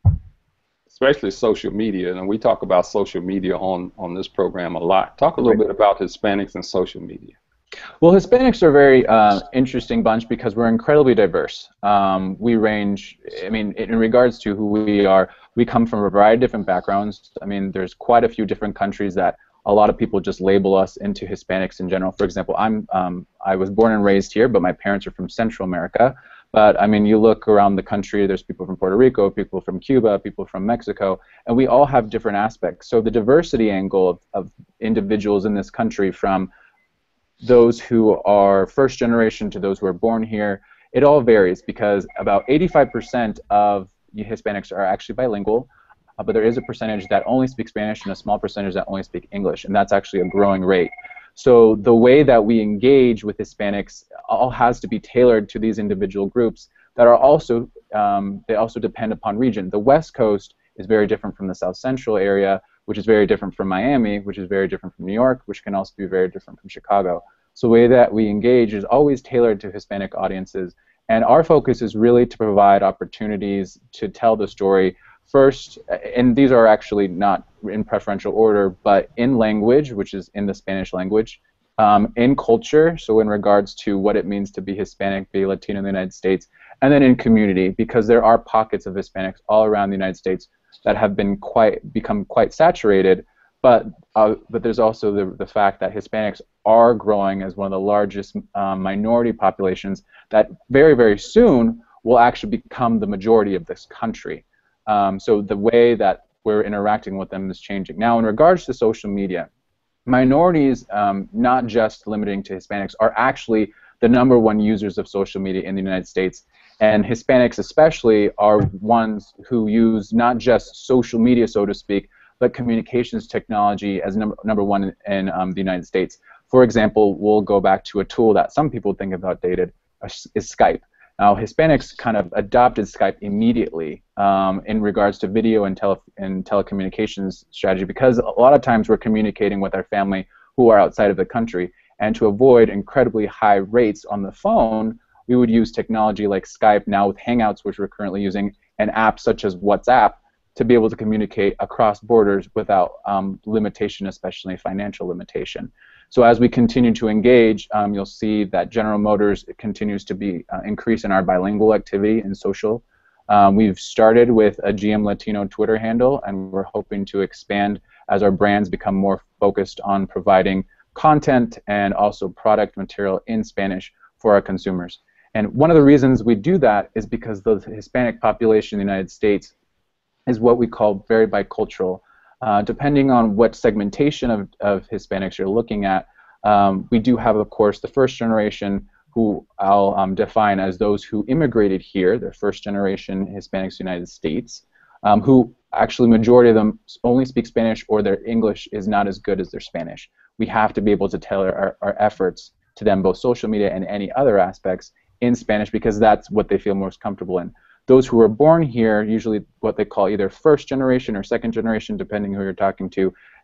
especially social media, and we talk about social media on, on this program a lot. Talk a little right. bit about Hispanics and social media. Well, Hispanics are a very uh, interesting bunch because we're incredibly diverse. Um, we range, I mean, in regards to who we are, we come from a variety of different backgrounds. I mean, there's quite a few different countries that a lot of people just label us into Hispanics in general. For example, I'm um, I was born and raised here, but my parents are from Central America. But I mean, you look around the country, there's people from Puerto Rico, people from Cuba, people from Mexico, and we all have different aspects. So the diversity angle of, of individuals in this country, from those who are first generation to those who are born here, it all varies because about eighty-five percent of Hispanics are actually bilingual. Uh, but there is a percentage that only speak Spanish and a small percentage that only speak English, and that's actually a growing rate. So the way that we engage with Hispanics all has to be tailored to these individual groups that are also, um, they also depend upon region. The West Coast is very different from the South Central area, which is very different from Miami, which is very different from New York, which can also be very different from Chicago. So the way that we engage is always tailored to Hispanic audiences, and our focus is really to provide opportunities to tell the story first, and these are actually not in preferential order, but in language, which is in the Spanish language, um, in culture, so in regards to what it means to be Hispanic, be Latino in the United States, and then in community, because there are pockets of Hispanics all around the United States that have been quite become quite saturated, but uh, but there's also the, the fact that Hispanics are growing as one of the largest um, minority populations that very, very soon will actually become the majority of this country. Um, so the way that we're interacting with them is changing. Now, in regards to social media, minorities, um, not just limiting to Hispanics, are actually the number one users of social media in the United States. And Hispanics especially are ones who use not just social media, so to speak, but communications technology as number, number one in, in um, the United States. For example, we'll go back to a tool that some people think is outdated, is Skype. Now, Hispanics kind of adopted Skype immediately um, in regards to video and, tele and telecommunications strategy, because a lot of times we're communicating with our family who are outside of the country, and to avoid incredibly high rates on the phone, we would use technology like Skype, now with Hangouts, which we're currently using, and apps such as WhatsApp to be able to communicate across borders without um, limitation, especially financial limitation. So as we continue to engage, um, you'll see that General Motors continues to be uh, increase in our bilingual activity in social. Um, we've started with a G M Latino Twitter handle, and we're hoping to expand as our brands become more focused on providing content and also product material in Spanish for our consumers. And one of the reasons we do that is because the Hispanic population in the United States is what we call very bicultural. Uh, depending on what segmentation of, of Hispanics you're looking at, um, we do have, of course, the first generation, who I'll um, define as those who immigrated here, they're first generation Hispanics in the United States, um, who actually majority of them only speak Spanish, or their English is not as good as their Spanish. We have to be able to tailor our, our efforts to them, both social media and any other aspects, in Spanish, because that's what they feel most comfortable in. Those who are born here, usually what they call either first generation or second generation, depending who you're talking to,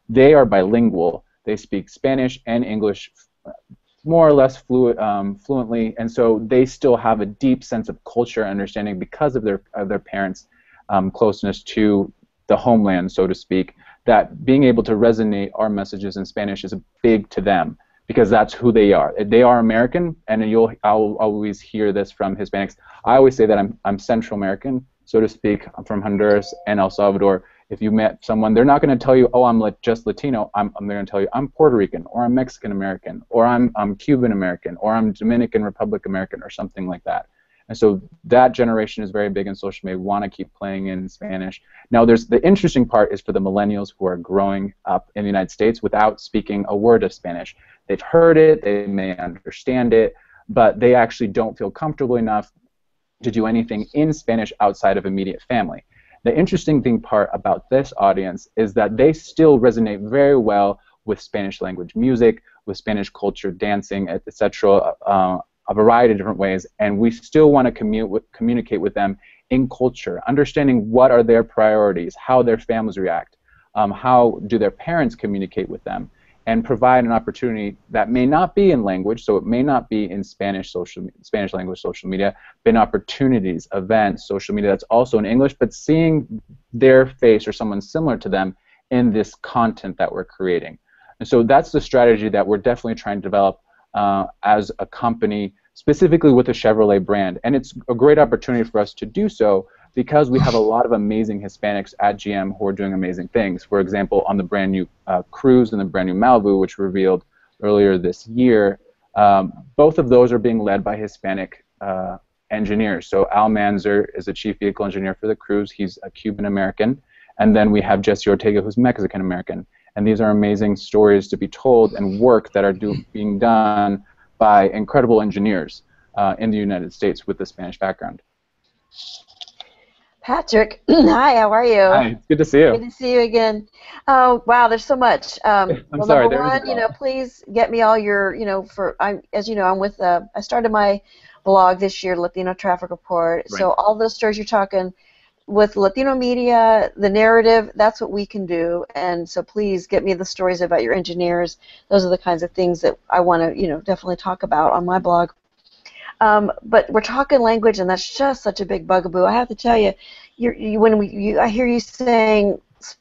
they are bilingual. They speak Spanish and English more or less fluent, um, fluently, and so they still have a deep sense of culture and understanding because of their of their parents' um, closeness to the homeland, so to speak, that being able to resonate our messages in Spanish is big to them because that's who they are. They are American, and you'll I'll always hear this from Hispanics. I always say that I'm I'm Central American, so to speak. I'm from Honduras and El Salvador. If you met someone, they're not going to tell you, oh, I'm just Latino. I'm, I'm going to tell you, I'm Puerto Rican, or I'm Mexican American, or I'm, I'm Cuban American, or I'm Dominican Republic American, or something like that. And so that generation is very big in social media, want to keep playing in Spanish. Now, there's the interesting part is for the millennials who are growing up in the United States without speaking a word of Spanish. They've heard it, they may understand it, but they actually don't feel comfortable enough to do anything in Spanish outside of immediate family. The interesting thing part about this audience is that they still resonate very well with Spanish language music, with Spanish culture, dancing, et cetera, uh, a variety of different ways, and we still want to commu with, communicate with them in culture, understanding what are their priorities, how their families react, um, how do their parents communicate with them, and provide an opportunity that may not be in language, so it may not be in Spanish social, Spanish language social media, but in opportunities, events, social media that's also in English, but seeing their face or someone similar to them in this content that we're creating. And so that's the strategy that we're definitely trying to develop uh, as a company, specifically with the Chevrolet brand. And it's a great opportunity for us to do so because we have a lot of amazing Hispanics at G M who are doing amazing things. For example, on the brand new uh, Cruze and the brand new Malibu, which revealed earlier this year, um, both of those are being led by Hispanic uh, engineers. So Al Manzer is the chief vehicle engineer for the Cruze. He's a Cuban American. And then we have Jesse Ortega, who's Mexican American. And these are amazing stories to be told and work that are do, being done by incredible engineers uh, in the United States with the Spanish background. Patrick, hi, how are you? Hi, it's good to see you. Good to see you again. Oh, wow, there's so much. Um, I'm well, sorry, number one, you know, please get me all your, you know, for, I, as you know, I'm with, uh, I started my blog this year, Latino Traffic Report. Right. So all those stories you're talking with Latino media, the narrative, that's what we can do. And so please get me the stories about your engineers. Those are the kinds of things that I want to, you know, definitely talk about on my blog. Um, but we're talking language, and that's just such a big bugaboo. I have to tell you, you're, you when we, you, I hear you saying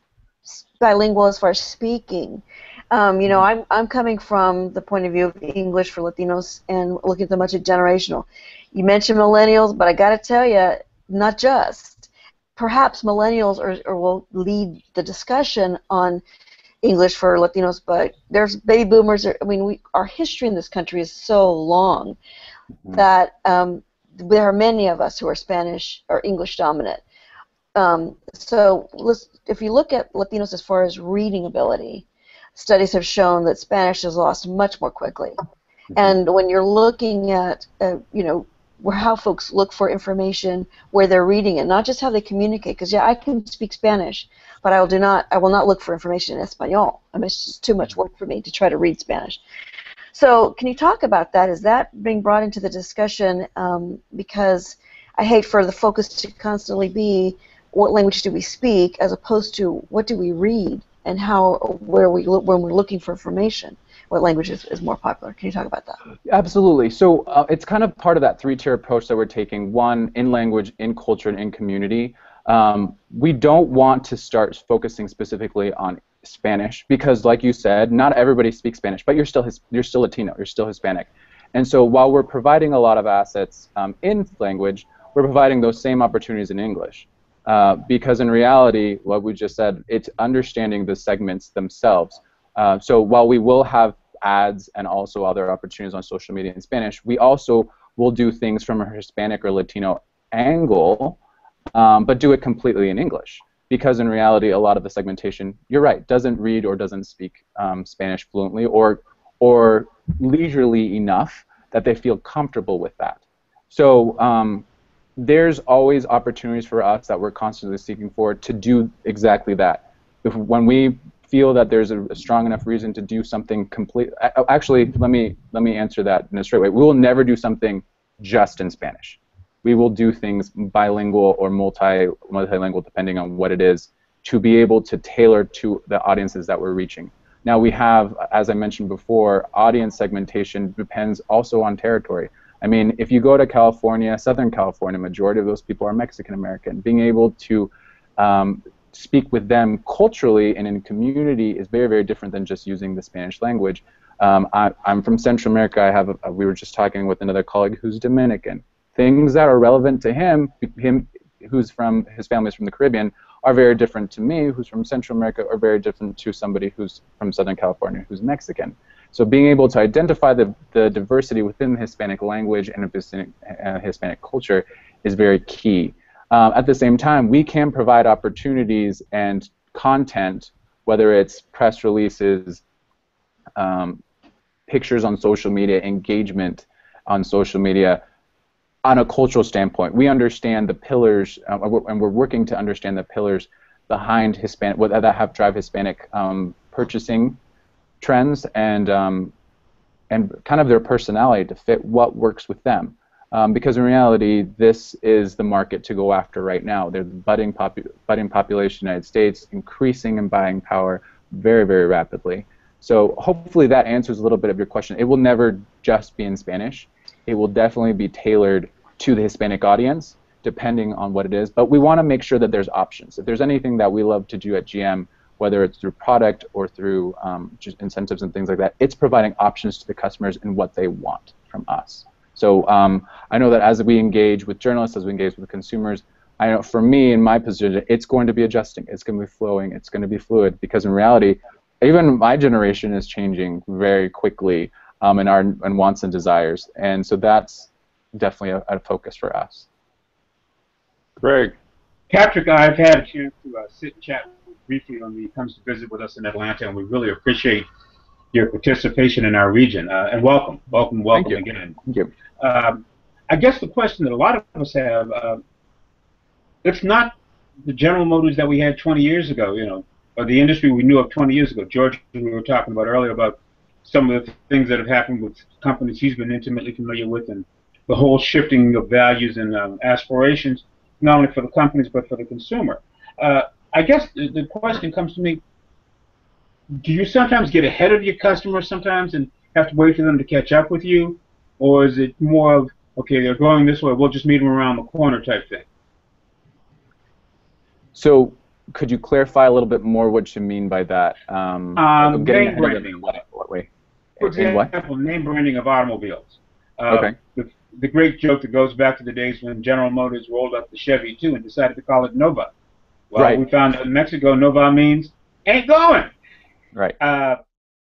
bilingual as far as speaking. Um, you know, I'm I'm coming from the point of view of English for Latinos and looking at the much generational. You mentioned millennials, but I got to tell you, not just. Perhaps millennials are, or will lead the discussion on English for Latinos, but there's baby boomers. I mean, we, our history in this country is so long that um, there are many of us who are Spanish or English dominant. Um, so let's, if you look at Latinos as far as reading ability, studies have shown that Spanish is lost much more quickly. And when you're looking at, uh, you know, where how folks look for information, where they're reading it, not just how they communicate, because yeah, I can speak Spanish, but I will do not, I will not look for information in Espanol. I mean, it's just too much work for me to try to read Spanish. So can you talk about that? Is that being brought into the discussion? Um, because I hate for the focus to constantly be what language do we speak as opposed to what do we read and how, where we look, when we're looking for information, what language is, is more popular. Can you talk about that? Absolutely. So uh, it's kind of part of that three-tier approach that we're taking. One, in language, in culture, and in community. Um, we don't want to start focusing specifically on Spanish because, like you said, not everybody speaks Spanish, but you're still his, you're still Latino, you're still Hispanic. And so while we're providing a lot of assets um, in language, we're providing those same opportunities in English. Uh, because in reality, what we just said, it's understanding the segments themselves. Uh, so while we will have ads and also other opportunities on social media in Spanish, we also will do things from a Hispanic or Latino angle, um, but do it completely in English. Because in reality, a lot of the segmentation, you're right, doesn't read or doesn't speak um, Spanish fluently or, or leisurely enough that they feel comfortable with that. So um, there's always opportunities for us that we're constantly seeking for to do exactly that. If, when we feel that there's a, a strong enough reason to do something complete, actually, let me let me answer that in a straight way. We will never do something just in Spanish. We will do things bilingual or multi multilingual, depending on what it is, to be able to tailor to the audiences that we're reaching. Now we have, as I mentioned before, audience segmentation depends also on territory. I mean, if you go to California, Southern California, majority of those people are Mexican American. Being able to um, speak with them culturally and in community is very, very different than just using the Spanish language. Um, I, I'm from Central America. I have a, we were just talking with another colleague who's Dominican. Things that are relevant to him, him who's from, his family's from the Caribbean, are very different to me, who's from Central America, or very different to somebody who's from Southern California, who's Mexican. So being able to identify the, the diversity within the Hispanic language and Hispanic, uh, Hispanic culture is very key. Um, at the same time, we can provide opportunities and content, whether it's press releases, um, pictures on social media, engagement on social media, on a cultural standpoint. We understand the pillars, uh, and we're working to understand the pillars behind Hispanic, that have drive Hispanic um, purchasing trends and um, and kind of their personality to fit what works with them. Um, because in reality, this is the market to go after right now. There's budding, popu budding population in the United States, increasing in buying power very, very rapidly. So hopefully that answers a little bit of your question. It will never just be in Spanish. It will definitely be tailored to the Hispanic audience, depending on what it is. But we want to make sure that there's options. If there's anything that we love to do at G M, whether it's through product or through um, just incentives and things like that, it's providing options to the customers and what they want from us. So um, I know that as we engage with journalists, as we engage with consumers, I know for me, in my position, it's going to be adjusting. It's going to be flowing. It's going to be fluid. Because in reality, even my generation is changing very quickly um, in our in wants and desires. And so that's definitely a, a focus for us. Greg. Patrick, I've had a chance to uh, sit and chat briefly when he comes to visit with us in Atlanta, and we really appreciate your participation in our region. Uh, and welcome, welcome, welcome Thank you. again. Thank you. Um, I guess the question that a lot of us have, uh, it's not the General Motors that we had twenty years ago, you know, or the industry we knew of twenty years ago. George, we were talking about earlier about some of the things that have happened with companies he's been intimately familiar with, and the whole shifting of values and um, aspirations, not only for the companies but for the consumer. Uh, I guess the, the question comes to me, do you sometimes get ahead of your customers sometimes and have to wait for them to catch up with you? Or is it more of, okay, they're going this way, we'll just meet them around the corner type thing? So could you clarify a little bit more what you mean by that? Um, um, getting name ahead of them branding. in what, what way? For In what? example, name branding of automobiles. Uh, Okay. The, the great joke that goes back to the days when General Motors rolled up the Chevy too and decided to call it Nova. Well, Right. we found out in Mexico, Nova means ain't going. Right. Uh,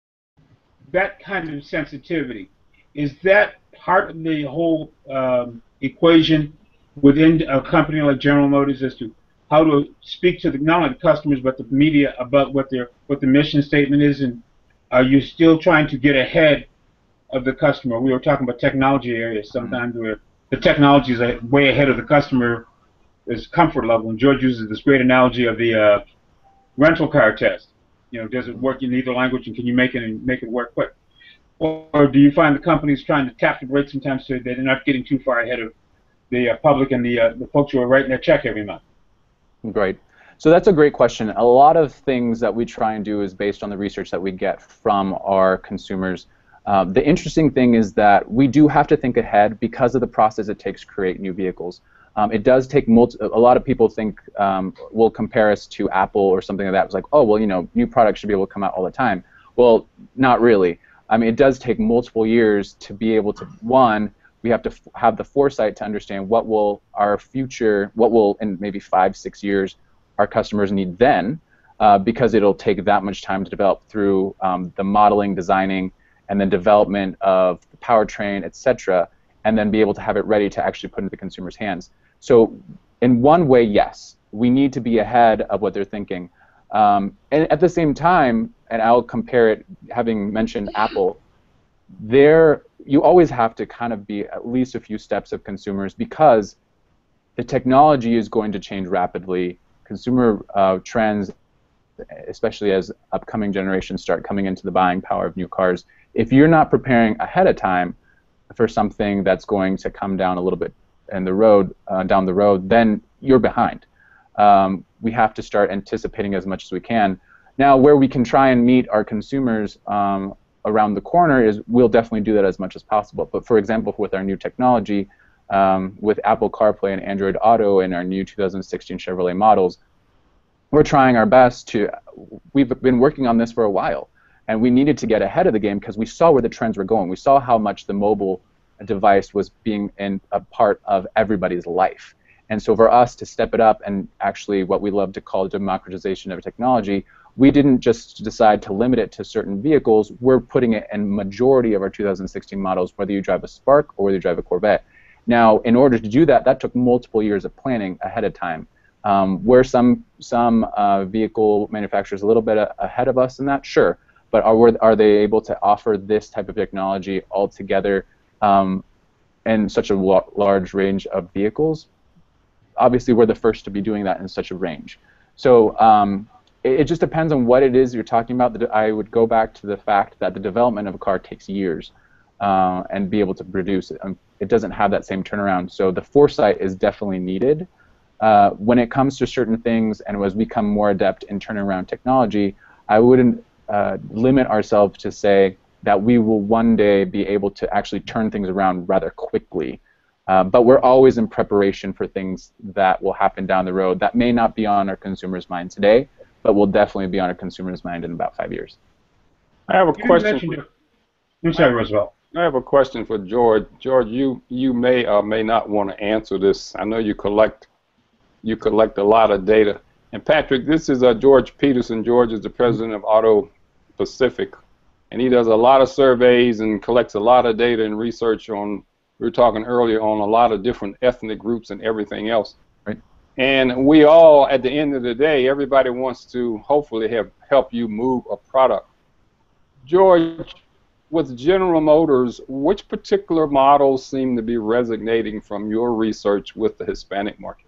that kind of sensitivity, is that part of the whole um, equation within a company like General Motors as to how to speak to the, not only the customers but the media about what their what the mission statement is, and are you still trying to get ahead of the customer? We were talking about technology areas sometimes mm-hmm. where the technology is way ahead of the customer is comfort level, and George uses this great analogy of the uh, rental car test. You know, does it work in either language, and can you make it and make it work quick? Or, or do you find the companies trying to tap the brakes sometimes so that they're not getting too far ahead of the uh, public and the uh, the folks who are writing their check every month? Great. So that's a great question. A lot of things that we try and do is based on the research that we get from our consumers. Um, the interesting thing is that we do have to think ahead because of the process it takes to create new vehicles. Um, it does take multi a lot of people think um, will compare us to Apple or something like that. It's like, oh, well, you know, new products should be able to come out all the time. Well, not really. I mean, it does take multiple years to be able to, one, we have to f have the foresight to understand what will our future, what will in maybe five, six years our customers need then, uh, because it'll take that much time to develop through um, the modeling, designing, and then development of the powertrain, et cetera, and then be able to have it ready to actually put into the consumer's hands. So in one way, yes, we need to be ahead of what they're thinking. Um, and at the same time, and I'll compare it, having mentioned Apple, there you always have to kind of be at least a few steps of consumers because the technology is going to change rapidly. Consumer uh, trends, especially as upcoming generations start coming into the buying power of new cars, if you're not preparing ahead of time for something that's going to come down a little bit in the road, uh, down the road, then you're behind. Um, we have to start anticipating as much as we can. Now, where we can try and meet our consumers um, around the corner is we'll definitely do that as much as possible. But for example, with our new technology, um, with Apple CarPlay and Android Auto and our new two thousand sixteen Chevrolet models, we're trying our best to, we've been working on this for a while, and we needed to get ahead of the game because we saw where the trends were going. We saw how much the mobile device was being in a part of everybody's life. And so for us to step it up and actually what we love to call democratization of technology, we didn't just decide to limit it to certain vehicles. We're putting it in majority of our two thousand sixteen models, whether you drive a Spark or whether you drive a Corvette. Now, in order to do that, that took multiple years of planning ahead of time. Um, where some some uh, vehicle manufacturers a little bit a ahead of us in that, sure, but are are they able to offer this type of technology altogether um, in such a large range of vehicles? Obviously, we're the first to be doing that in such a range. So um, it, it just depends on what it is you're talking about. I would go back to the fact that the development of a car takes years uh, and be able to produce it. It doesn't have that same turnaround. So the foresight is definitely needed. Uh, when it comes to certain things and as we become more adept in turning around technology, I wouldn't uh, limit ourselves to say that we will one day be able to actually turn things around rather quickly. Uh, but we're always in preparation for things that will happen down the road that may not be on our consumers' mind today, but will definitely be on our consumers' mind in about five years. I have a You question. mentioned- I'm sorry, Roosevelt. I have a question for George. George, you you may or may not want to answer this. I know you collect you collect a lot of data. And Patrick, this is uh, George Peterson. George is the president of AutoPacific, and he does a lot of surveys and collects a lot of data and research on. We were talking earlier on a lot of different ethnic groups and everything else. Right. And we all, at the end of the day, everybody wants to hopefully have help you move a product. George, with General Motors, which particular models seem to be resonating from your research with the Hispanic market?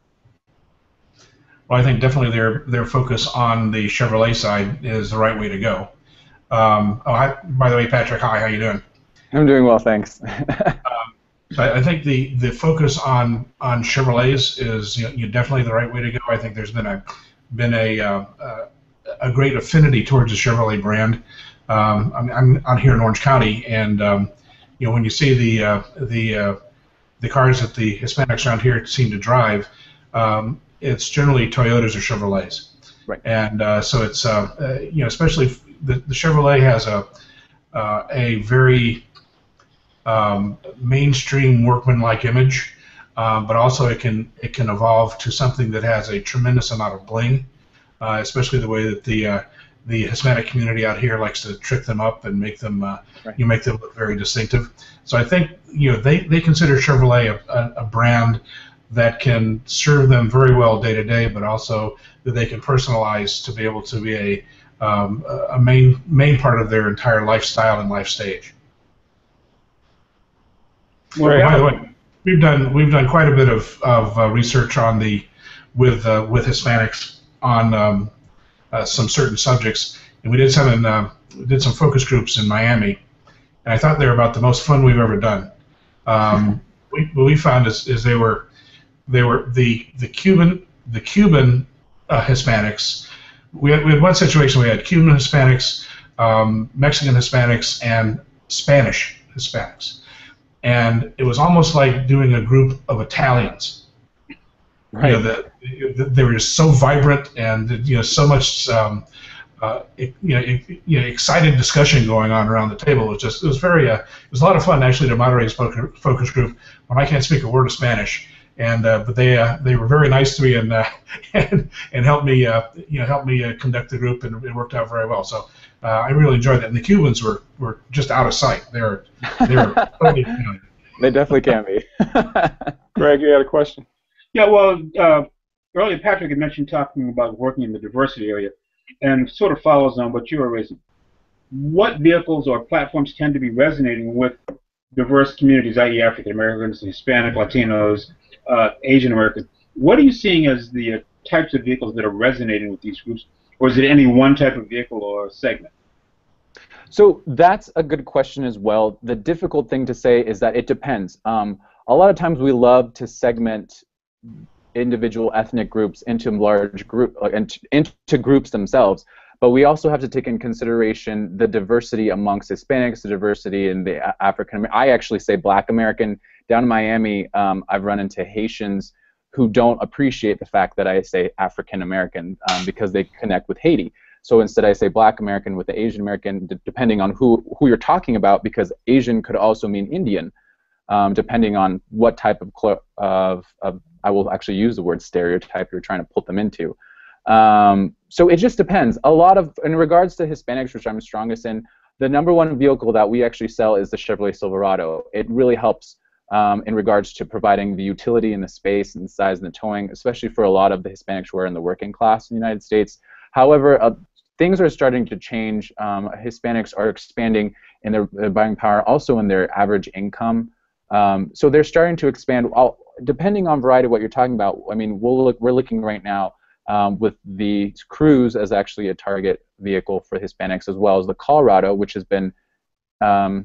Well, I think definitely their their focus on the Chevrolet side is the right way to go. Um, oh, hi, by the way, Patrick, hi, how you doing? I'm doing well, thanks. um, so I, I think the, the focus on on Chevrolets is you know, you definitely the right way to go. I think there's been a been a uh, uh, a great affinity towards the Chevrolet brand. Um, I'm, I'm out here in Orange County, and um, you know when you see the uh, the uh, the cars that the Hispanics around here seem to drive. Um, it's generally Toyotas or Chevrolets, right? And uh, so it's uh, uh, you know especially the, the Chevrolet has a uh, a very um, mainstream workman-like image, uh, but also it can it can evolve to something that has a tremendous amount of bling, uh, especially the way that the uh, the Hispanic community out here likes to trick them up and make them uh, right. you make them look very distinctive. So I think you know they they consider Chevrolet a, a, a brand that can serve them very well day to day, but also that they can personalize to be able to be a um, a main main part of their entire lifestyle and life stage. Well, by the way, we've done we've done quite a bit of of uh, research on the with uh, with Hispanics on um, uh, some certain subjects, and we did some in uh, we did some focus groups in Miami, and I thought they were about the most fun we've ever done. Um, we, what we found is, is they were They were the the Cuban the Cuban uh, Hispanics. We had, we had one situation. We had Cuban Hispanics, um, Mexican Hispanics, and Spanish Hispanics, and it was almost like doing a group of Italians. Right. You know, the, the, they were just so vibrant, and you know, so much um, uh, it, you know, it, you know, excited discussion going on around the table. It was just it was very uh, it was a lot of fun actually to moderate a focus group when I can't speak a word of Spanish. And uh, but they uh, they were very nice to me and uh, and and helped me uh, you know helped me uh, conduct the group, and it worked out very well. So uh, I really enjoyed that. And the Cubans were, were just out of sight. They're they're totally, you know. They definitely can be. Greg, you had a question? Yeah, well, uh, earlier Patrick had mentioned talking about working in the diversity area, and sort of follows on what you were raising. What vehicles or platforms tend to be resonating with diverse communities, that is. African Americans, Hispanic, Latinos, uh, Asian Americans? What are you seeing as the uh, types of vehicles that are resonating with these groups, or is it any one type of vehicle or segment? So that's a good question as well. The difficult thing to say is that it depends. Um, a lot of times we love to segment individual ethnic groups into large group uh, into groups themselves. But we also have to take in consideration the diversity amongst Hispanics, the diversity in the African. I actually say Black American. Down in Miami, um, I've run into Haitians who don't appreciate the fact that I say African American um, because they connect with Haiti. So instead I say Black American with the Asian American, d depending on who, who you're talking about, because Asian could also mean Indian, um, depending on what type of, of, of, I will actually use the word stereotype you're trying to put them into. Um, so it just depends. A lot of, in regards to Hispanics, which I'm strongest in, the number one vehicle that we actually sell is the Chevrolet Silverado. It really helps um, in regards to providing the utility and the space and the size and the towing, especially for a lot of the Hispanics who are in the working class in the United States. However, uh, things are starting to change. Um, Hispanics are expanding in their, their buying power, also in their average income. Um, so they're starting to expand. All, depending on variety of what you're talking about, I mean, we'll look, we're looking right now Um, with the Cruze as actually a target vehicle for Hispanics, as well as the Colorado, which has been um,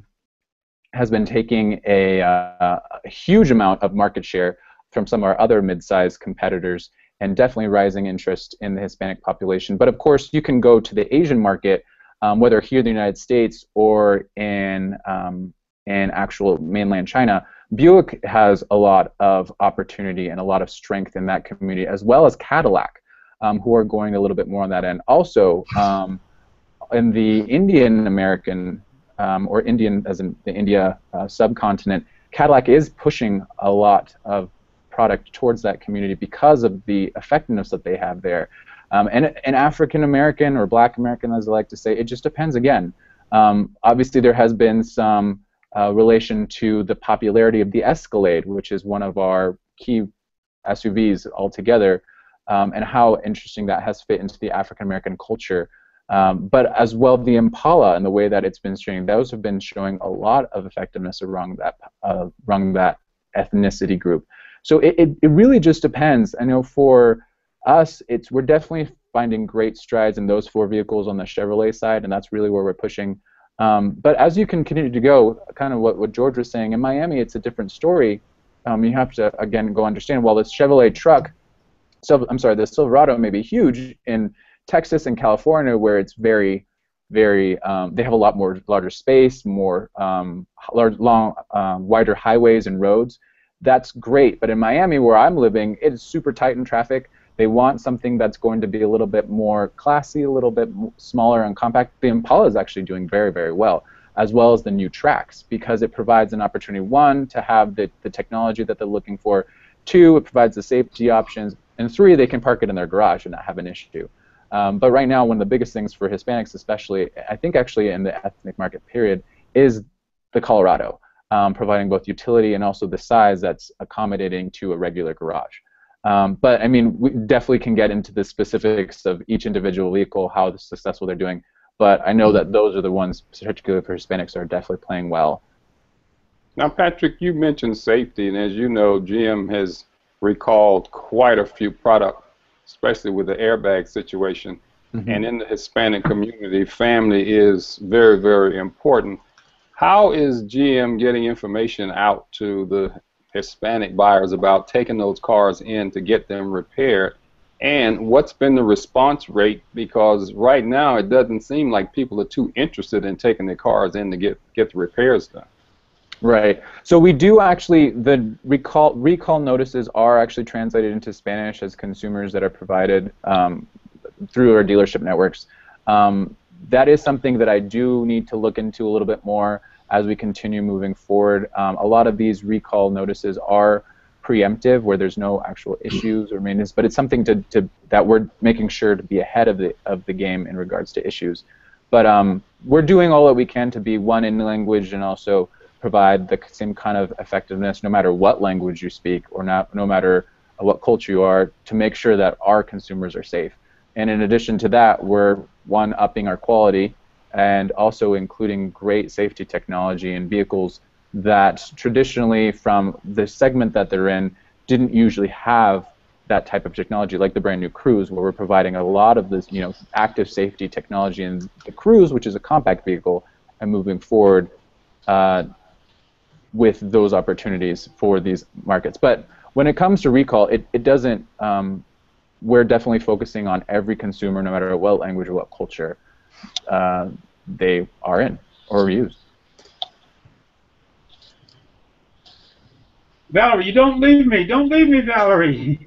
has been taking a, uh, a huge amount of market share from some of our other mid-sized competitors, and definitely rising interest in the Hispanic population. But of course, you can go to the Asian market, um, whether here in the United States or in um, in actual mainland China. Buick has a lot of opportunity and a lot of strength in that community, as well as Cadillac. Um, who are going a little bit more on that end. Also, um, in the Indian American, um, or Indian as in the India uh, subcontinent, Cadillac is pushing a lot of product towards that community because of the effectiveness that they have there. Um, and, and African American or Black American, as I like to say, it just depends again. Um, obviously, there has been some uh, relation to the popularity of the Escalade, which is one of our key S U Vs altogether. Um, and how interesting that has fit into the African-American culture. Um, but as well, the Impala and the way that it's been streaming, those have been showing a lot of effectiveness around that, uh, around that ethnicity group. So it, it, it really just depends. I know for us, it's, we're definitely finding great strides in those four vehicles on the Chevrolet side, and that's really where we're pushing. Um, but as you can continue to go, kind of what, what George was saying, in Miami, it's a different story. Um, you have to, again, go understand, while this Chevrolet truck, So, I'm sorry, the Silverado may be huge in Texas and California, where it's very, very, um, they have a lot more larger space, more um, large, long, um, wider highways and roads. That's great. But in Miami, where I'm living, it is super tight in traffic. They want something that's going to be a little bit more classy, a little bit smaller and compact. The Impala is actually doing very, very well, as well as the new Trax, because it provides an opportunity, one, to have the, the technology that they're looking for, two, it provides the safety options, and three, they can park it in their garage and not have an issue. Um, but right now, one of the biggest things for Hispanics, especially, I think actually in the ethnic market period, is the Colorado, um, providing both utility and also the size that's accommodating to a regular garage. Um, but I mean, we definitely can get into the specifics of each individual vehicle, how successful they're doing. But I know that those are the ones, particularly for Hispanics, are definitely playing well. Now, Patrick, you mentioned safety, and as you know, G M has recalled quite a few products, especially with the airbag situation. Mm-hmm. And in the Hispanic community, family is very, very important. How is G M getting information out to the Hispanic buyers about taking those cars in to get them repaired? And what's been the response rate? Because right now it doesn't seem like people are too interested in taking their cars in to get, get the repairs done. Right. So we do actually, the recall recall notices are actually translated into Spanish as consumers that are provided um, through our dealership networks. Um, that is something that I do need to look into a little bit more as we continue moving forward. Um, a lot of these recall notices are preemptive, where there's no actual issues or maintenance, but it's something to, to that we're making sure to be ahead of the of the game in regards to issues. But um, we're doing all that we can to be one in language and also provide the same kind of effectiveness no matter what language you speak or not, no matter what culture you are, to make sure that our consumers are safe. And in addition to that, we're, one, upping our quality and also including great safety technology in vehicles that traditionally, from the segment that they're in, didn't usually have that type of technology, like the brand new Cruze, where we're providing a lot of this, you know, active safety technology in the Cruze, which is a compact vehicle, and moving forward uh, with those opportunities for these markets. But when it comes to recall, it, it doesn't, um, we're definitely focusing on every consumer, no matter what language or what culture uh, they are in or use. Valerie, you don't leave me. Don't leave me, Valerie.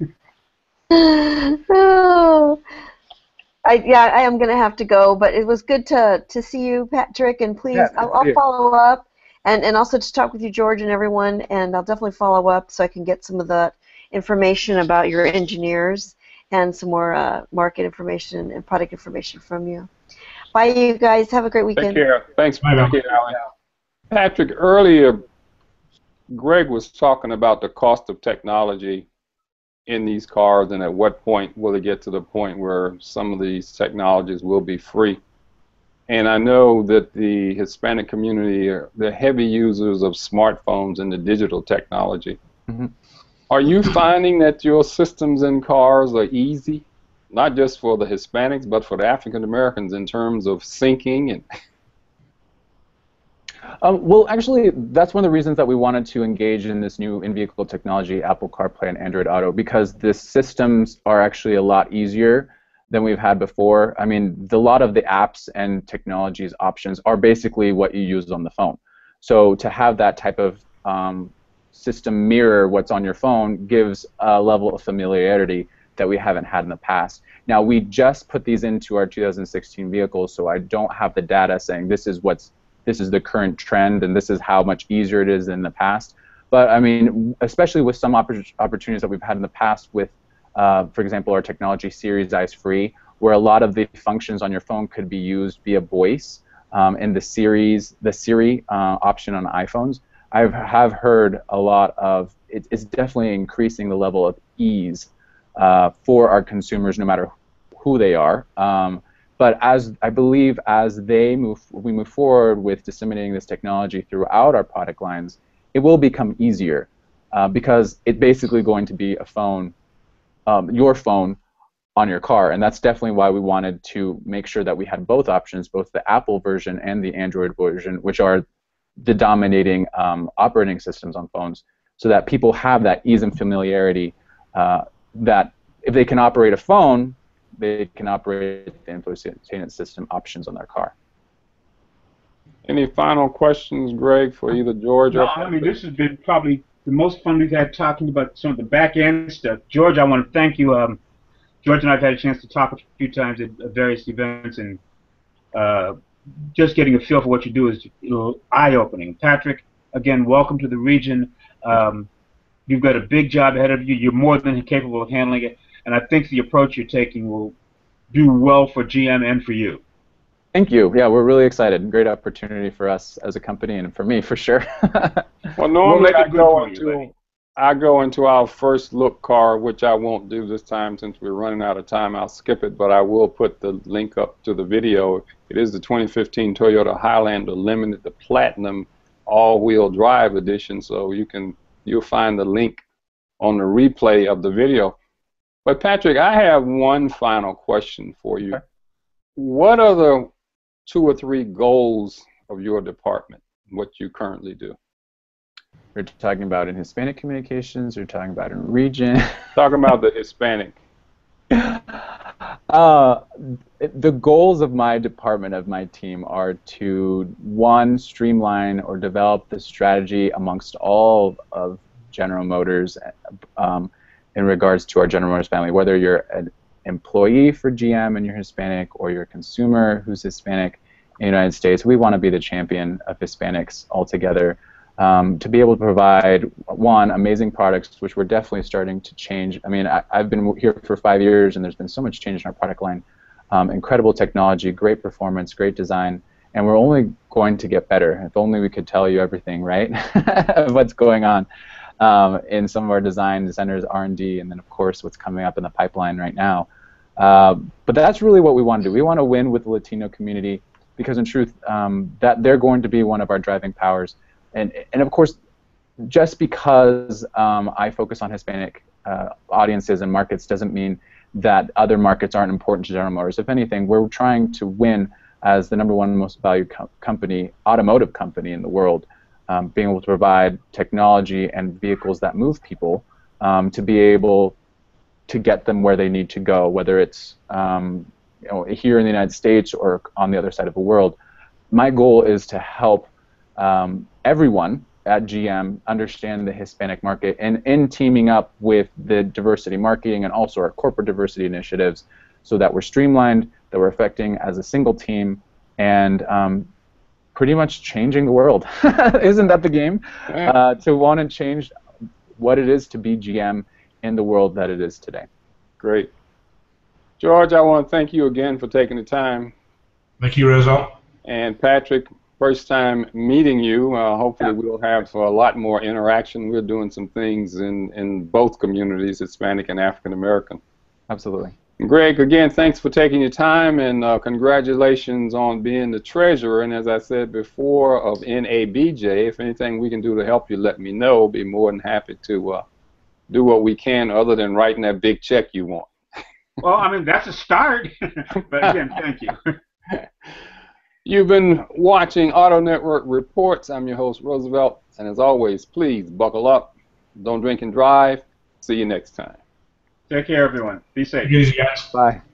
Oh, I, yeah, I am going to have to go, but it was good to, to see you, Patrick, and please, Yeah, I'll, I'll follow up, and, and also to talk with you, George, and everyone, and I'll definitely follow up so I can get some of the information about your engineers and some more uh, market information and product information from you. Bye, you guys. Have a great weekend. Take care. Thanks, Bye now. Patrick. Patrick, earlier, Greg was talking about the cost of technology in these cars, and at what point will it get to the point where some of these technologies will be free. And I know that the Hispanic community are the heavy users of smartphones and the digital technology. Mm-hmm. Are you finding that your systems in cars are easy, not just for the Hispanics, but for the African Americans in terms of syncing? And Um, well, actually, that's one of the reasons that we wanted to engage in this new in-vehicle technology, Apple CarPlay and Android Auto, because the systems are actually a lot easier than we've had before. I mean, the, a lot of the apps and technologies options are basically what you use on the phone. So to have that type of um, system mirror what's on your phone gives a level of familiarity that we haven't had in the past. Now, we just put these into our two thousand sixteen vehicles, so I don't have the data saying this is what's this is the current trend and this is how much easier it is than the past. But I mean, especially with some oppor opportunities that we've had in the past with, uh, for example, our technology Series Eyes Free, where a lot of the functions on your phone could be used via voice, um, and the Series, the Siri uh, option on iPhones, I have heard a lot of, it, it's definitely increasing the level of ease uh, for our consumers, no matter who they are. Um, But as I believe, as they move, we move forward with disseminating this technology throughout our product lines, it will become easier uh, because it's basically going to be a phone, um, your phone, on your car, and that's definitely why we wanted to make sure that we had both options, both the Apple version and the Android version, which are the dominating um, operating systems on phones, so that people have that ease and familiarity uh, that if they can operate a phone, they can operate the infotainment system options on their car. any final questions, Greg, for either George No, or I mean, this has been probably the most fun we've had talking about some of the back-end stuff. George, I want to thank you. Um, George and I have had a chance to talk a few times at various events, and uh, just getting a feel for what you do is eye-opening. Patrick, again, welcome to the region. Um, you've got a big job ahead of you. You're more than capable of handling it. And I think the approach you're taking will do well for G M and for you. Thank you. Yeah, we're really excited. Great opportunity for us as a company and for me, for sure. Well, normally we'll I go into I go into our first look car, which I won't do this time since we're running out of time. I'll skip it, but I will put the link up to the video. It is the twenty fifteen Toyota Highlander Limited, the Platinum all-wheel drive edition. So you can you'll find the link on the replay of the video. But Patrick, I have one final question for you. Okay. What are the two or three goals of your department, what you currently do? We're talking about in Hispanic communications, we're talking about in region. Talking about the Hispanic. Uh, the goals of my department, of my team, are to, one, streamline or develop the strategy amongst all of General Motors um, in regards to our General Motors family, whether you're an employee for G M and you're Hispanic, or you're a consumer who's Hispanic in the United States. We want to be the champion of Hispanics altogether, um, to be able to provide, one, amazing products, which we're definitely starting to change. I mean, I, I've been here for five years, and there's been so much change in our product line. Um, incredible technology, great performance, great design, and we're only going to get better. If only we could tell you everything, right, of what's going on. Um, in some of our design centers, R and D, and then, of course, what's coming up in the pipeline right now. Uh, but that's really what we want to do. We want to win with the Latino community because, in truth, um, that they're going to be one of our driving powers. And, and of course, just because um, I focus on Hispanic uh, audiences and markets doesn't mean that other markets aren't important to General Motors. If anything, we're trying to win as the number one most valued co company, automotive company in the world. Um, being able to provide technology and vehicles that move people um, to be able to get them where they need to go, whether it's um, you know, here in the United States or on the other side of the world. My goal is to help um, everyone at G M understand the Hispanic market, and in teaming up with the diversity marketing and also our corporate diversity initiatives, so that we're streamlined, that we're affecting as a single team, and um, pretty much changing the world. Isn't that the game? Uh, to want to change what it is to be G M in the world that it is today. Great. George, I want to thank you again for taking the time. Thank you, Rizzo. And Patrick, first time meeting you. Uh, hopefully Yeah. we'll have a lot more interaction. We're doing some things in, in both communities, Hispanic and African American. Absolutely. Greg, again, thanks for taking your time, and uh, congratulations on being the treasurer. And as I said before, of N A B J, if anything we can do to help you, let me know. Be more than happy to uh, do what we can other than writing that big check you want. Well, I mean, that's a start. But again, thank you. You've been watching AutoNetwork Reports. I'm your host, Roosevelt. And as always, please buckle up. Don't drink and drive. See you next time. Take care, everyone. Be safe. Take it easy, guys. Bye.